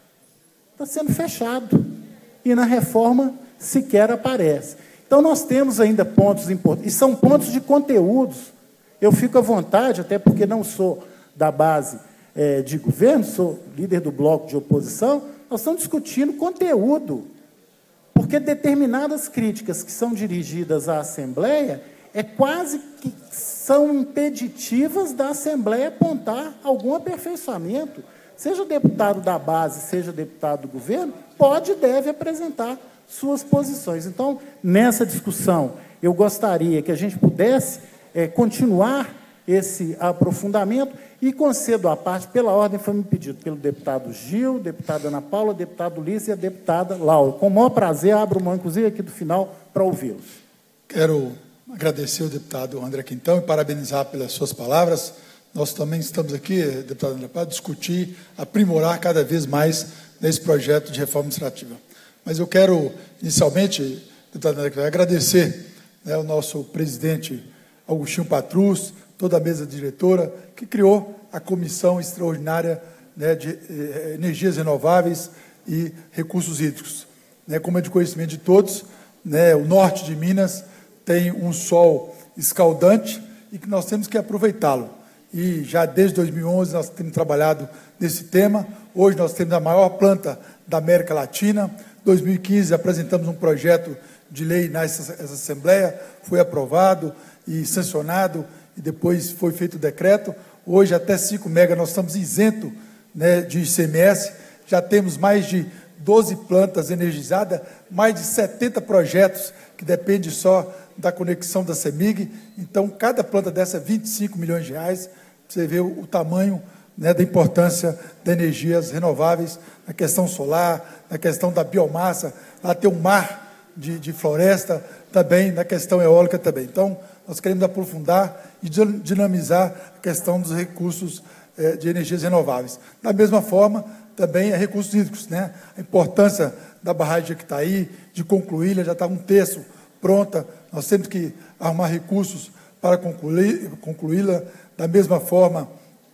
está sendo fechado. E na reforma sequer aparece. Então, nós temos ainda pontos importantes, e são pontos de conteúdos. Eu fico à vontade, até porque não sou da base de governo, sou líder do bloco de oposição, nós estamos discutindo conteúdo, porque determinadas críticas que são dirigidas à Assembleia quase que são impeditivas da Assembleia apontar algum aperfeiçoamento. Seja deputado da base, seja deputado do governo, pode e deve apresentar suas posições. Então, nessa discussão, eu gostaria que a gente pudesse continuar esse aprofundamento e concedo à parte, pela ordem foi me pedido pelo deputado Gil, deputada Ana Paula, deputado Ulisses e a deputada Laura. Com o maior prazer, abro mão, inclusive, aqui do final, para ouvi-los. Quero agradecer ao deputado André Quintão e parabenizar pelas suas palavras. Nós também estamos aqui, deputado André, para discutir, aprimorar cada vez mais nesse projeto de reforma administrativa. Mas eu quero, inicialmente, deputado André Quintão, agradecer ao nosso presidente Augustinho Patrus, toda a mesa diretora, que criou a Comissão Extraordinária de Energias Renováveis e Recursos Hídricos. Como é de conhecimento de todos, o norte de Minas tem um sol escaldante e que nós temos que aproveitá-lo. E já desde 2011 nós temos trabalhado nesse tema. Hoje nós temos a maior planta da América Latina. Em 2015 apresentamos um projeto de lei nessa Assembleia, foi aprovado e sancionado, e depois foi feito o decreto. Hoje, até 5 mega, nós estamos isentos de ICMS, já temos mais de 12 plantas energizadas, mais de 70 projetos que dependem só da conexão da CEMIG. Então, cada planta dessa é 25 milhões de reais. Você vê o tamanho da importância das energias renováveis, na questão solar, na questão da biomassa, lá tem um mar de floresta também, na questão eólica também. Então, nós queremos aprofundar e dinamizar a questão dos recursos de energias renováveis. Da mesma forma, também recursos hídricos, a importância da barragem de Jequitaí, de concluí-la, já está 1/3 pronta, nós temos que arrumar recursos para concluí-la. Da mesma forma,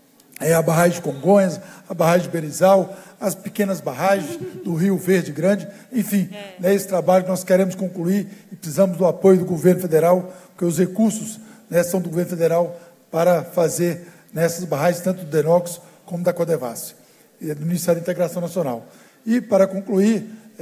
a barragem de Congonhas, a barragem de Berizal, as pequenas barragens do Rio Verde Grande, enfim, esse trabalho que nós queremos concluir e precisamos do apoio do governo federal, porque os recursos são do governo federal para fazer nessas barragens, tanto do DENOX como da Codevasf, e do Ministério da Integração Nacional. E, para concluir,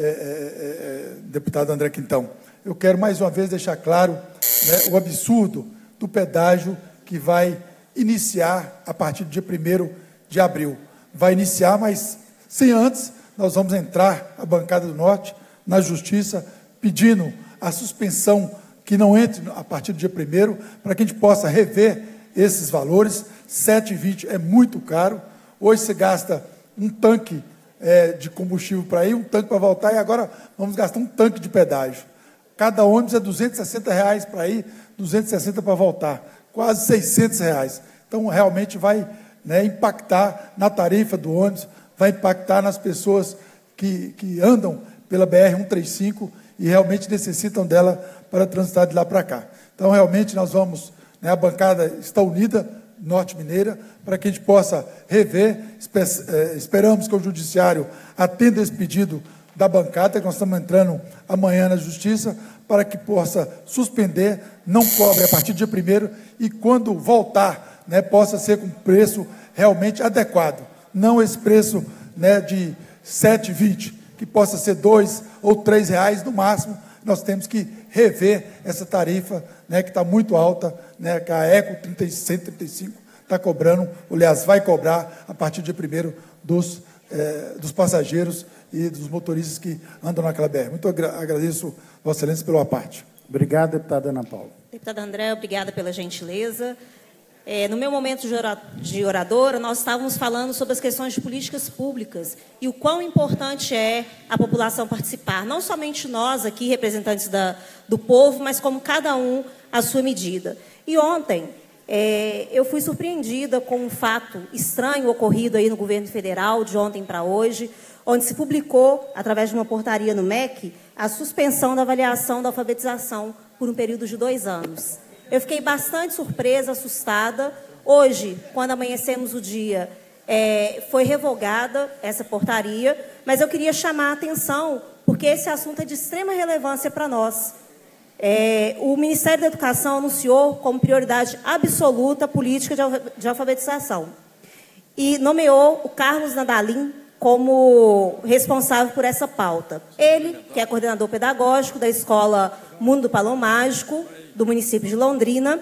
deputado André Quintão, eu quero mais uma vez deixar claro o absurdo do pedágio que vai iniciar a partir do dia 1º de abril. Vai iniciar, mas sem antes, nós vamos entrar, a bancada do Norte, na Justiça, pedindo a suspensão, que não entre a partir do dia 1º, para que a gente possa rever esses valores. 7,20 é muito caro. Hoje você gasta um tanque de combustível para ir, um tanque para voltar, e agora vamos gastar um tanque de pedágio. Cada ônibus é R$260 para ir, 260 para voltar, quase R$600. Então, realmente vai impactar na tarifa do ônibus, vai impactar nas pessoas que andam pela BR-135 e realmente necessitam dela para transitar de lá para cá. Então, realmente, nós vamos, a bancada está unida Norte Mineira, para que a gente possa rever. Esperamos que o Judiciário atenda esse pedido da bancada, que nós estamos entrando amanhã na Justiça, para que possa suspender, não cobre a partir do dia 1º, e quando voltar, né, possa ser com preço realmente adequado. Não esse preço, né, de R$ 7,20, que possa ser R$ 2 ou R$ 3 no máximo. Nós temos que rever essa tarifa, né, que está muito alta, né, que a Eco 135 está cobrando, aliás, vai cobrar a partir do dia 1º dos passageiros e dos motoristas que andam naquela BR. Muito agradeço, Vossa Excelência, pela parte. Obrigado, deputada Ana Paula. Deputada André, obrigada pela gentileza. No meu momento de oradora, nós estávamos falando sobre as questões de políticas públicas e o quão importante é a população participar, não somente nós aqui, representantes do povo, mas como cada um à sua medida. E ontem, eu fui surpreendida com um fato estranho ocorrido aí no governo federal, de ontem para hoje, onde se publicou, através de uma portaria no MEC, a suspensão da avaliação da alfabetização por um período de 2 anos. Eu fiquei bastante surpresa, assustada. Hoje, quando amanhecemos o dia, foi revogada essa portaria, mas eu queria chamar a atenção, porque esse assunto é de extrema relevância para nós. O Ministério da Educação anunciou como prioridade absoluta a política de alfabetização e nomeou o Carlos Nadalim como responsável por essa pauta. Ele, que é coordenador pedagógico da Escola Mundo do Balão Mágico, do município de Londrina,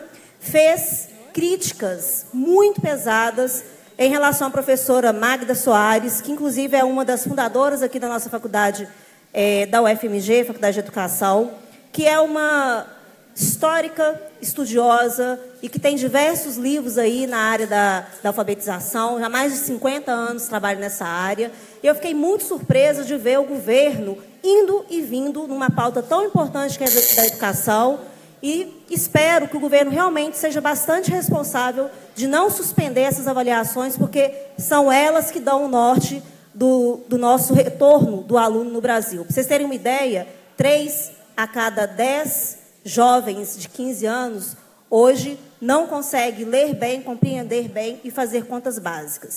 fez críticas muito pesadas em relação à professora Magda Soares, que inclusive é uma das fundadoras aqui da nossa faculdade, da UFMG, Faculdade de Educação, que é uma histórica, estudiosa e que tem diversos livros aí na área da alfabetização, já há mais de 50 anos trabalha nessa área. E eu fiquei muito surpresa de ver o governo indo e vindo numa pauta tão importante que é da educação, e espero que o governo realmente seja bastante responsável de não suspender essas avaliações, porque são elas que dão o norte do nosso retorno do aluno no Brasil. Para vocês terem uma ideia, 3 a cada 10 jovens de 15 anos, hoje, não conseguem ler bem, compreender bem e fazer contas básicas.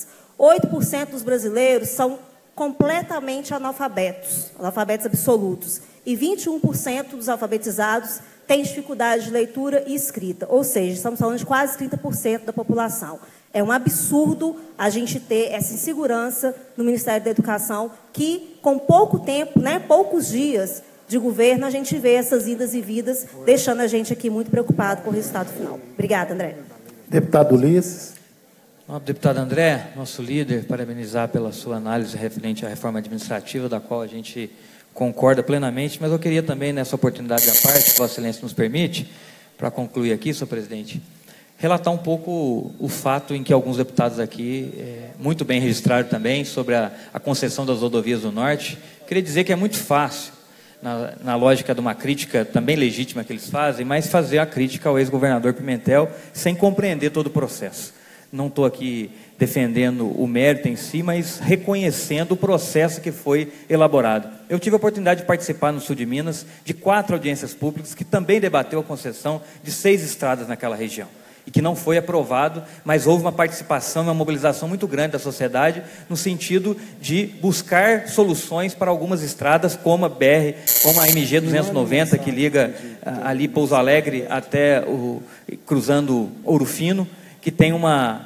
8% dos brasileiros são completamente analfabetos absolutos, e 21% dos alfabetizados têm dificuldade de leitura e escrita, ou seja, estamos falando de quase 30% da população. É um absurdo a gente ter essa insegurança no Ministério da Educação, que, com pouco tempo, né, poucos dias de governo, a gente vê essas idas e vidas, deixando a gente aqui muito preocupado com o resultado final. Obrigada, André. Deputado Ulisses. Deputado André, nosso líder, parabenizar pela sua análise referente à reforma administrativa, da qual a gente concorda plenamente, mas eu queria também, nessa oportunidade da parte, que Vossa Excelência nos permite, para concluir aqui, senhor presidente, relatar um pouco o fato em que alguns deputados aqui, muito bem registraram também, sobre a concessão das rodovias do Norte. Queria dizer que é muito fácil, na lógica de uma crítica também legítima que eles fazem, mas fazer a crítica ao ex-governador Pimentel sem compreender todo o processo. Não estou aqui defendendo o mérito em si, mas reconhecendo o processo que foi elaborado. Eu tive a oportunidade de participar no sul de Minas de 4 audiências públicas que também debateu a concessão de 6 estradas naquela região e que não foi aprovado, mas houve uma participação, uma mobilização muito grande da sociedade no sentido de buscar soluções para algumas estradas, como a BR, como a MG 290, que liga ali Pouso Alegre até cruzando Ouro Fino, que tem uma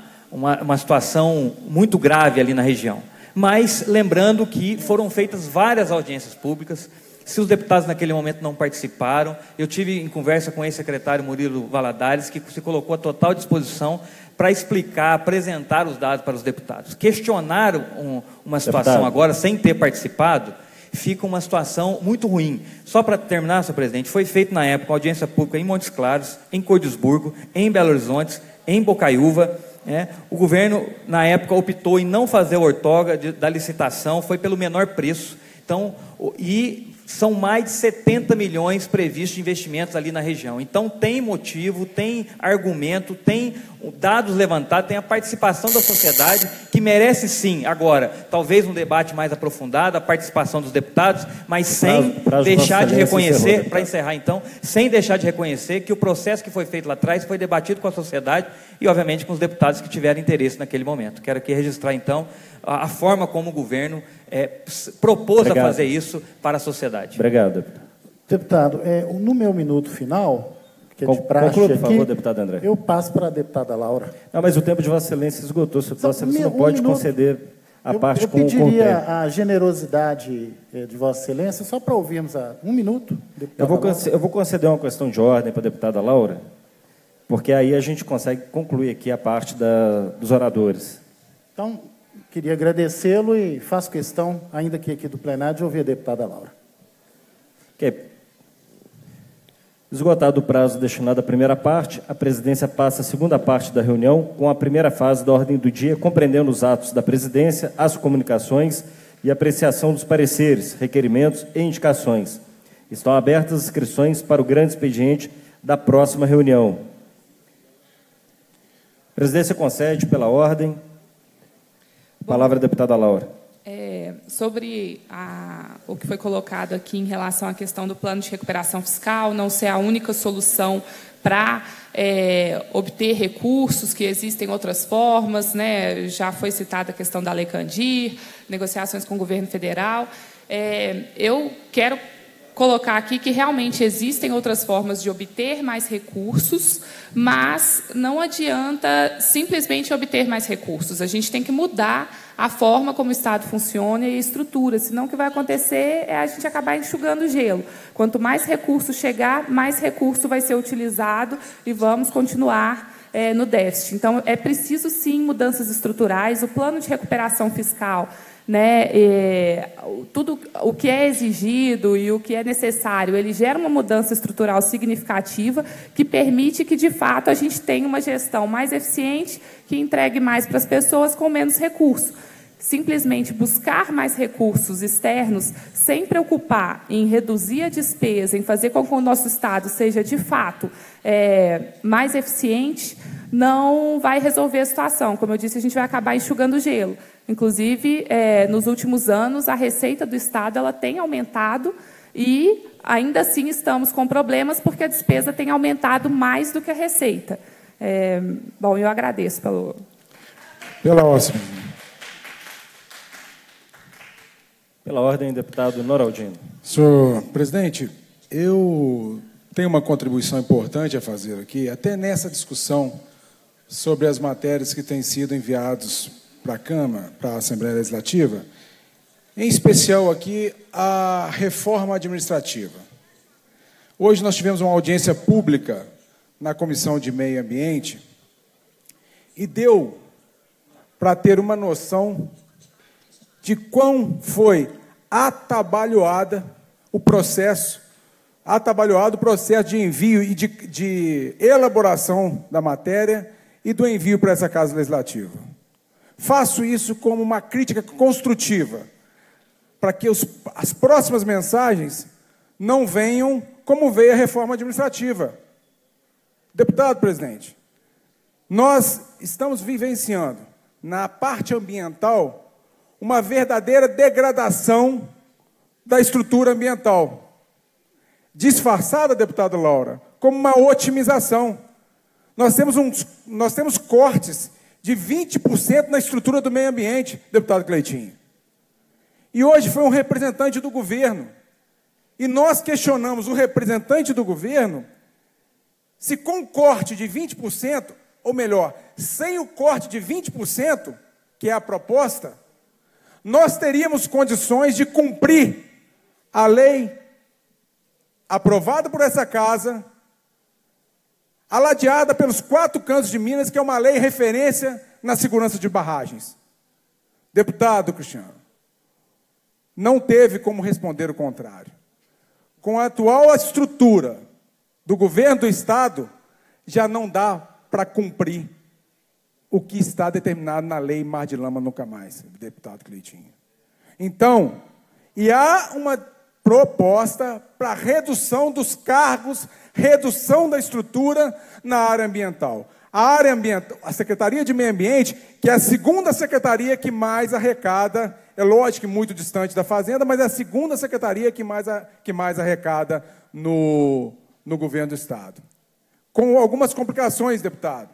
situação muito grave ali na região. Mas lembrando que foram feitas várias audiências públicas. Se os deputados naquele momento não participaram, eu tive em conversa com o ex-secretário Murilo Valadares, que se colocou à total disposição para explicar, apresentar os dados para os deputados. Questionar uma situação agora, sem ter participado, fica uma situação muito ruim. Só para terminar, senhor presidente, foi feito na época uma audiência pública em Montes Claros, em Cordisburgo, em Belo Horizonte, em Bocaiúva. O governo, na época, optou em não fazer a outorga da licitação, foi pelo menor preço. Então, e são mais de 70 milhões previstos de investimentos ali na região. Então, tem motivo, tem argumento, tem dados levantados, tem a participação da sociedade, que merece sim, agora, talvez um debate mais aprofundado, a participação dos deputados, mas sem deixar de reconhecer, para encerrar então, sem deixar de reconhecer que o processo que foi feito lá atrás foi debatido com a sociedade e, obviamente, com os deputados que tiveram interesse naquele momento. Quero aqui registrar, então, a forma como o governo propôs a fazer isso para a sociedade. Obrigado, deputado. No meu minuto final, que é de praxe conclua, por aqui, favor, deputado André. eu passo para a deputada Laura. Não, mas o tempo de Vossa Excelência esgotou. Vossa Excelência não pode conceder a parte com o tempo. Eu pediria a generosidade de Vossa Excelência, só para ouvirmos um minuto. Eu vou conceder uma questão de ordem para a deputada Laura, porque aí a gente consegue concluir aqui a parte dos oradores. Então, queria agradecê-lo e faço questão, ainda que aqui do plenário, de ouvir a deputada Laura. Ok. Esgotado o prazo destinado à primeira parte, a presidência passa à segunda parte da reunião, com a primeira fase da ordem do dia, compreendendo os atos da presidência, as comunicações e apreciação dos pareceres, requerimentos e indicações. Estão abertas as inscrições para o grande expediente da próxima reunião. A presidência concede, pela ordem. Palavra à deputada Laura. Sobre o que foi colocado aqui em relação à questão do plano de recuperação fiscal, não ser a única solução para obter recursos, que existem outras formas, né? Já foi citada a questão da Lei Candir, negociações com o governo federal. Eu quero colocar aqui que realmente existem outras formas de obter mais recursos, mas não adianta simplesmente obter mais recursos. A gente tem que mudar a forma como o Estado funciona e a estrutura, senão o que vai acontecer é a gente acabar enxugando o gelo. Quanto mais recurso chegar, mais recurso vai ser utilizado e vamos continuar no déficit. Então, é preciso, sim, mudanças estruturais. O plano de recuperação fiscal, né, tudo o que é exigido e o que é necessário, ele gera uma mudança estrutural significativa que permite que, de fato, a gente tenha uma gestão mais eficiente, que entregue mais para as pessoas com menos recursos. Simplesmente buscar mais recursos externos, sem preocupar em reduzir a despesa, em fazer com que o nosso Estado seja, de fato, mais eficiente, não vai resolver a situação. Como eu disse, a gente vai acabar enxugando o gelo. Inclusive, nos últimos anos, a receita do Estado ela tem aumentado e, ainda assim, estamos com problemas porque a despesa tem aumentado mais do que a receita. Bom, eu agradeço pela ordem. Pela ordem, deputado Noraldino. Senhor presidente, eu tenho uma contribuição importante a fazer aqui, até nessa discussão sobre as matérias que têm sido enviadas para a Câmara, para a Assembleia Legislativa, em especial aqui a reforma administrativa. Hoje nós tivemos uma audiência pública na Comissão de Meio Ambiente e deu para ter uma noção de quão foi atabalhoado o processo de envio e de elaboração da matéria e do envio para essa Casa Legislativa. Faço isso como uma crítica construtiva, para que as próximas mensagens não venham como veio a reforma administrativa. Deputado presidente, nós estamos vivenciando, na parte ambiental, uma verdadeira degradação da estrutura ambiental, disfarçada, deputada Laura, como uma otimização. Nós temos cortes de 20% na estrutura do meio ambiente, deputado Cleitinho. E hoje foi um representante do governo. E nós questionamos o representante do governo se com o corte de 20%, ou melhor, sem o corte de 20%, que é a proposta, nós teríamos condições de cumprir a lei aprovada por essa casa, aladeada pelos 4 cantos de Minas, que é uma lei referência na segurança de barragens. Deputado Cristiano, não teve como responder o contrário. Com a atual estrutura do governo do Estado, já não dá para cumprir o que está determinado na lei Mar de Lama Nunca Mais, deputado Cleitinho. Então, e há uma proposta para redução dos cargos, redução da estrutura na área ambiental. A área ambiental, a Secretaria de Meio Ambiente, que é a segunda secretaria que mais arrecada, é lógico que muito distante da Fazenda, mas é a segunda secretaria que mais arrecada no governo do Estado. Com algumas complicações, deputado.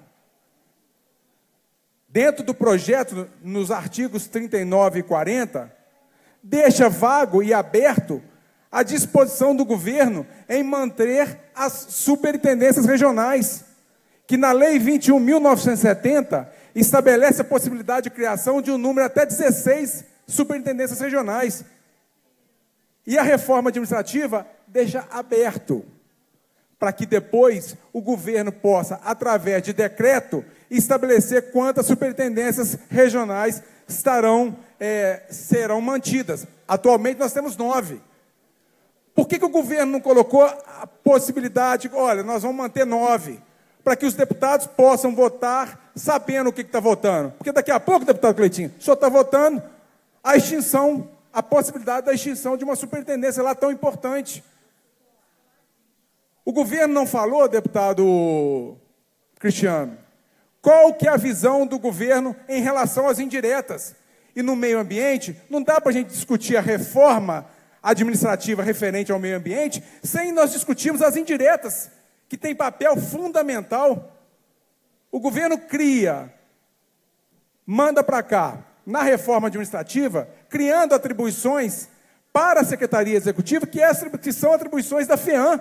Dentro do projeto, nos artigos 39 e 40, deixa vago e aberto a disposição do governo em manter as superintendências regionais, que na Lei 21.970 estabelece a possibilidade de criação de um número até 16 superintendências regionais. E a reforma administrativa deixa aberto para que depois o governo possa, através de decreto, estabelecer quantas superintendências regionais serão mantidas. Atualmente nós temos 9. Por que o governo não colocou a possibilidade, olha, nós vamos manter 9, para que os deputados possam votar sabendo o que está votando? Porque daqui a pouco, deputado Cleitinho, o senhor está votando a extinção, a possibilidade da extinção de uma superintendência lá tão importante. O governo não falou, deputado Cristiano, qual que é a visão do governo em relação às indiretas? E no meio ambiente, não dá para a gente discutir a reforma administrativa referente ao meio ambiente sem nós discutirmos as indiretas, que tem papel fundamental. O governo cria, manda para cá, na reforma administrativa, criando atribuições para a Secretaria Executiva, que são atribuições da FEAM.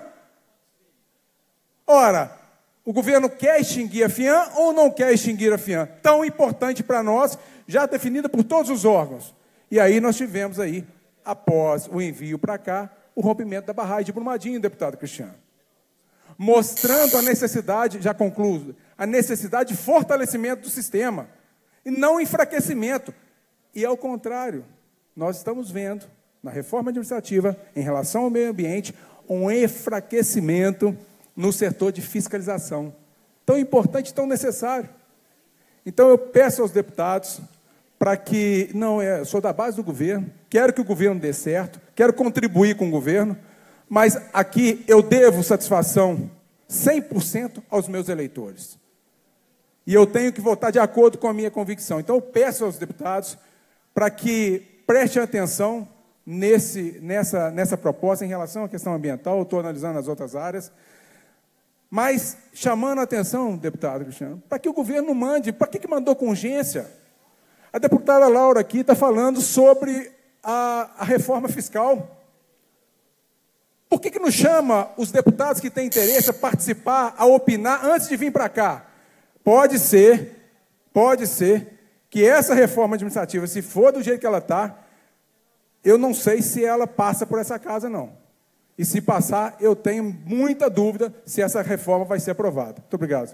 Ora, o governo quer extinguir a FEAM ou não quer extinguir a FEAM? Tão importante para nós, já definida por todos os órgãos. E aí nós tivemos aí, após o envio para cá, o rompimento da barragem de Brumadinho, deputado Cristiano. Mostrando a necessidade, já concluo, a necessidade de fortalecimento do sistema, e não enfraquecimento. E ao contrário, nós estamos vendo, na reforma administrativa, em relação ao meio ambiente, um enfraquecimento no setor de fiscalização. Tão importante, tão necessário. Então eu peço aos deputados para que, eu sou da base do governo, quero que o governo dê certo, quero contribuir com o governo, mas aqui eu devo satisfação 100% aos meus eleitores. E eu tenho que votar de acordo com a minha convicção. Então eu peço aos deputados para que prestem atenção nessa proposta em relação à questão ambiental. Eu estou analisando as outras áreas, mas chamando a atenção, deputado Cristiano, para que o governo mande. Para que mandou com urgência? A deputada Laura aqui está falando sobre a reforma fiscal. Por que não chama os deputados que têm interesse a participar, a opinar, antes de vir para cá? Pode ser que essa reforma administrativa, se for do jeito que ela está, eu não sei se ela passa por essa casa, não. E se passar, eu tenho muita dúvida se essa reforma vai ser aprovada. Muito obrigado.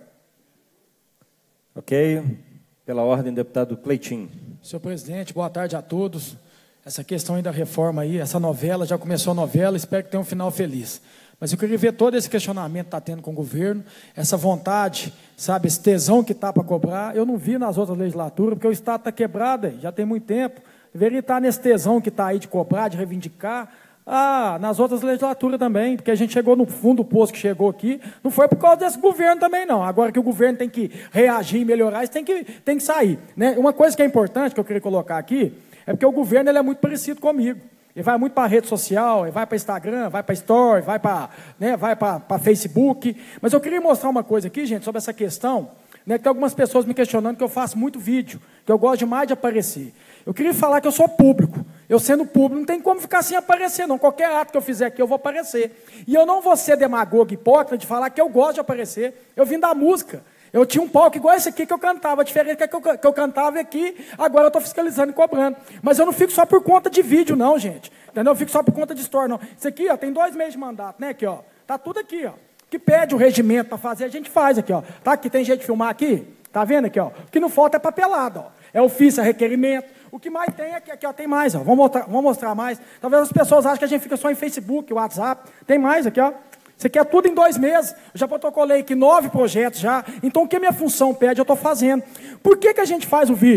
Ok. Pela ordem, deputado Cleitinho. Senhor presidente, boa tarde a todos. Essa questão aí da reforma aí, essa novela, já começou a novela, espero que tenha um final feliz. Mas eu queria ver todo esse questionamento que está tendo com o governo, essa vontade, sabe, esse tesão que está para cobrar. Eu não vi nas outras legislaturas, porque o Estado está quebrado aí, já tem muito tempo. Deveria estar nesse tesão que está aí de cobrar, de reivindicar. Nas outras legislaturas também, porque a gente chegou no fundo do poço que chegou aqui, não foi por causa desse governo também, não. Agora que o governo tem que reagir e melhorar, isso tem que sair. Né? Uma coisa que é importante, que eu queria colocar aqui, é porque o governo ele é muito parecido comigo. Ele vai muito para a rede social, ele vai para Instagram, vai para Story, vai para Facebook. Mas eu queria mostrar uma coisa aqui, gente, sobre essa questão, né, que tem algumas pessoas me questionando que eu faço muito vídeo, que eu gosto demais de aparecer. Eu queria falar que eu sou público. Eu sendo público, não tem como ficar sem aparecer, não. Qualquer ato que eu fizer aqui, eu vou aparecer. E eu não vou ser demagogo, hipócrita, de falar que eu gosto de aparecer. Eu vim da música. Eu tinha um palco igual esse aqui que eu cantava, diferente que eu cantava aqui, agora eu estou fiscalizando e cobrando. Mas eu não fico só por conta de vídeo, não, gente. Entendeu? Eu fico só por conta de story, não. Isso aqui, ó, tem 2 meses de mandato, né? Aqui, ó. Tá tudo aqui, ó. Que pede o regimento para fazer, a gente faz aqui, ó. Tá aqui, tem jeito de filmar aqui? Tá vendo aqui, ó? O que não falta é papelada, ó. É ofício, é requerimento. O que mais tem aqui, ó, tem mais, ó. Vamos mostrar mais. Talvez as pessoas achem que a gente fica só em Facebook, WhatsApp. Tem mais aqui, ó. Isso aqui é tudo em 2 meses. Eu já protocolei aqui 9 projetos já. Então, o que minha função pede, eu estou fazendo. Por que a gente faz o vídeo?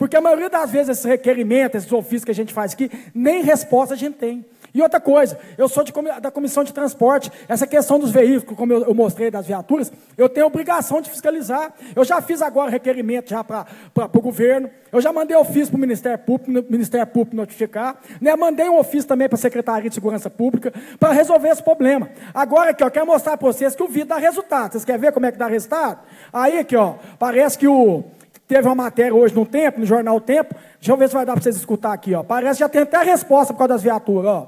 Porque a maioria das vezes esses requerimentos, esses ofícios que a gente faz aqui, nem resposta a gente tem. E outra coisa, eu sou da comissão de transporte, essa questão dos veículos, como eu mostrei das viaturas, eu tenho obrigação de fiscalizar. Eu já fiz agora requerimento já para o governo, eu já mandei ofício para o Ministério Público notificar, né? Mandei um ofício também para a Secretaria de Segurança Pública para resolver esse problema. Agora aqui, ó, eu quero mostrar para vocês que o vídeo dá resultado. Vocês querem ver como é que dá resultado? Aí aqui, ó, parece que teve uma matéria hoje no Tempo, no jornal Tempo, deixa eu ver se vai dar para vocês escutar aqui, ó. Parece que já tem até a resposta por causa das viaturas, ó.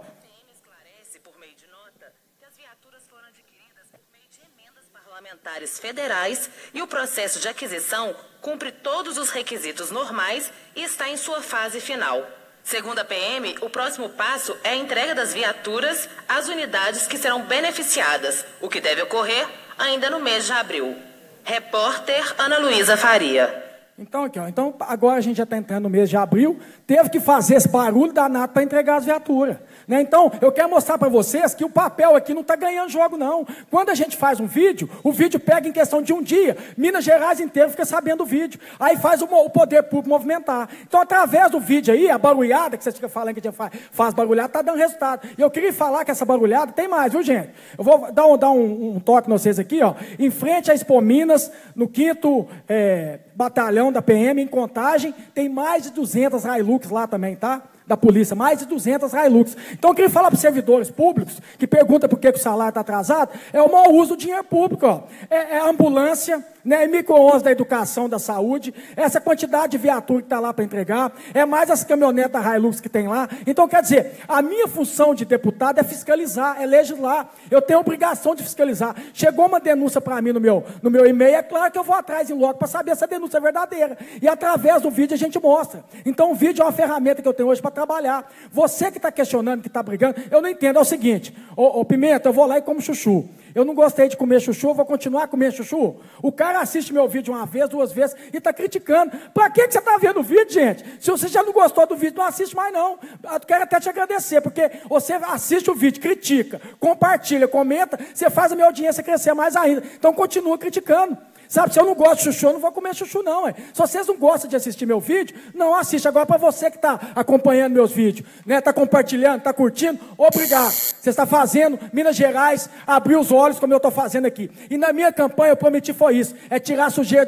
Parlamentares federais e o processo de aquisição cumpre todos os requisitos normais e está em sua fase final. Segundo a PM, o próximo passo é a entrega das viaturas às unidades que serão beneficiadas, o que deve ocorrer ainda no mês de abril. Repórter Ana Luísa Faria. Então, aqui, ó, então agora a gente já está entrando no mês de abril, teve que fazer esse barulho danado para entregar as viaturas. Né? Então, eu quero mostrar para vocês que o papel aqui não está ganhando jogo, não. Quando a gente faz um vídeo, o vídeo pega em questão de um dia. Minas Gerais inteiro fica sabendo do vídeo. Aí faz o poder público movimentar. Então, através do vídeo aí, a barulhada, que vocês ficam falando que a gente faz barulhada, está dando resultado. E eu queria falar que essa barulhada tem mais, viu, gente? Eu vou dar um toque em vocês aqui, ó. Em frente à Expo Minas, no 5º Batalhão da PM, em Contagem, tem mais de 200 Hilux lá também, tá? Da polícia, mais de 200 Hilux. Então, eu queria falar para os servidores públicos, que perguntam por que o salário está atrasado, é o mau uso do dinheiro público. Ó. É a ambulância, né, micro-11 da educação, da saúde, essa quantidade de viatura que está lá para entregar, é mais as caminhonetas da Hilux que tem lá. Então, quer dizer, a minha função de deputado é fiscalizar, é legislar. Eu tenho obrigação de fiscalizar. Chegou uma denúncia para mim no meu e-mail, é claro que eu vou atrás em loco para saber se a denúncia é verdadeira. E através do vídeo a gente mostra. Então, o vídeo é uma ferramenta que eu tenho hoje para trabalhar. Você que está questionando, que está brigando, eu não entendo. É o seguinte, ô Pimenta, eu vou lá e como chuchu. Eu não gostei de comer chuchu, eu vou continuar comendo chuchu. O cara assiste meu vídeo uma vez, 2 vezes e está criticando. Para que você está vendo o vídeo, gente? Se você já não gostou do vídeo, não assiste mais não. Eu quero até te agradecer, porque você assiste o vídeo, critica, compartilha, comenta, você faz a minha audiência crescer mais ainda. Então continua criticando. Sabe, se eu não gosto de chuchu, eu não vou comer chuchu não. Se vocês não gostam de assistir meu vídeo, não assiste. Agora para você que está acompanhando meus vídeos, né, está compartilhando, está curtindo, obrigado. Você está fazendo Minas Gerais abrir os olhos como eu estou fazendo aqui. E na minha campanha eu prometi foi isso, é tirar a sujeira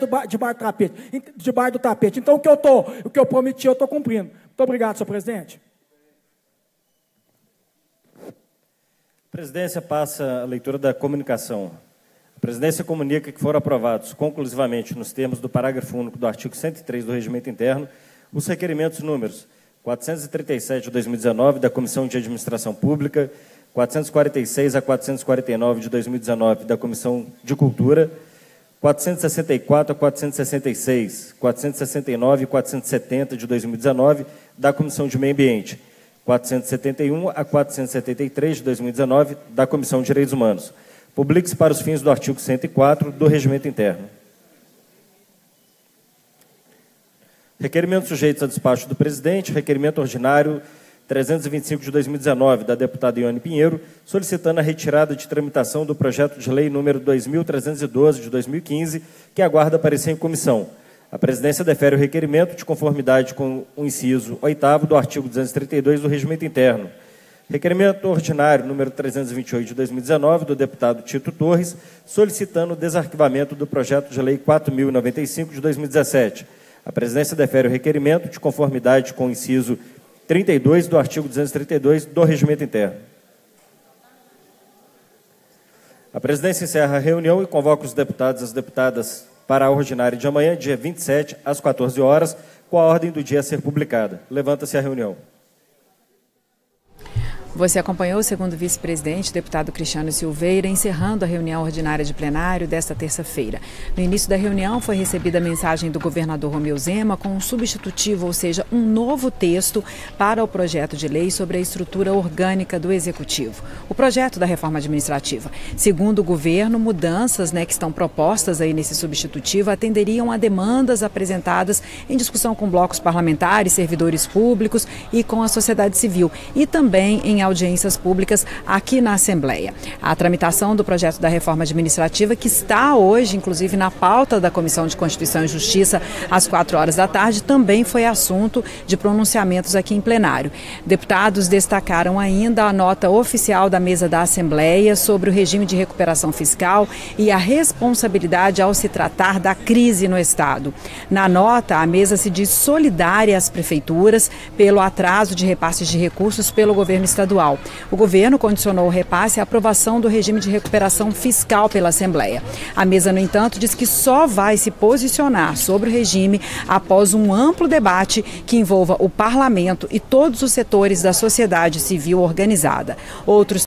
debaixo do tapete. Então o que eu prometi eu estou cumprindo. Muito obrigado, senhor presidente. A presidência passa a leitura da comunicação. A presidência comunica que foram aprovados conclusivamente, nos termos do parágrafo único do artigo 103 do Regimento Interno, os requerimentos números 437 de 2019 da Comissão de Administração Pública, 446 a 449 de 2019 da Comissão de Cultura, 464 a 466, 469 e 470 de 2019 da Comissão de Meio Ambiente, 471 a 473 de 2019 da Comissão de Direitos Humanos. Publique-se para os fins do artigo 104 do Regimento Interno. Requerimentos sujeitos a despacho do presidente, requerimento ordinário 325 de 2019, da deputada Ione Pinheiro, solicitando a retirada de tramitação do projeto de lei número 2312 de 2015, que aguarda parecer em comissão. A presidência defere o requerimento de conformidade com o inciso 8º do artigo 232 do Regimento Interno. Requerimento ordinário número 328 de 2019, do deputado Tito Torres, solicitando o desarquivamento do projeto de lei 4.095 de 2017. A presidência defere o requerimento de conformidade com o inciso 32 do artigo 232 do Regimento Interno. A presidência encerra a reunião e convoca os deputados e as deputadas para a ordinária de amanhã, dia 27, às 14 horas, com a ordem do dia a ser publicada. Levanta-se a reunião. Você acompanhou o segundo vice-presidente, deputado Cristiano Silveira, encerrando a reunião ordinária de plenário desta terça-feira. No início da reunião foi recebida a mensagem do governador Romeu Zema com um substitutivo, ou seja, um novo texto para o projeto de lei sobre a estrutura orgânica do Executivo. O projeto da reforma administrativa. Segundo o governo, mudanças que estão propostas aí nesse substitutivo atenderiam a demandas apresentadas em discussão com blocos parlamentares, servidores públicos e com a sociedade civil. E também em audiências públicas aqui na Assembleia. A tramitação do projeto da reforma administrativa, que está hoje, inclusive, na pauta da Comissão de Constituição e Justiça, às 16h, também foi assunto de pronunciamentos aqui em plenário. Deputados destacaram ainda a nota oficial da mesa da Assembleia sobre o regime de recuperação fiscal e a responsabilidade ao se tratar da crise no Estado. Na nota, a mesa se diz solidária às prefeituras pelo atraso de repasses de recursos pelo governo estadual. O governo condicionou o repasse à aprovação do regime de recuperação fiscal pela Assembleia. A mesa, no entanto, diz que só vai se posicionar sobre o regime após um amplo debate que envolva o parlamento e todos os setores da sociedade civil organizada. Outros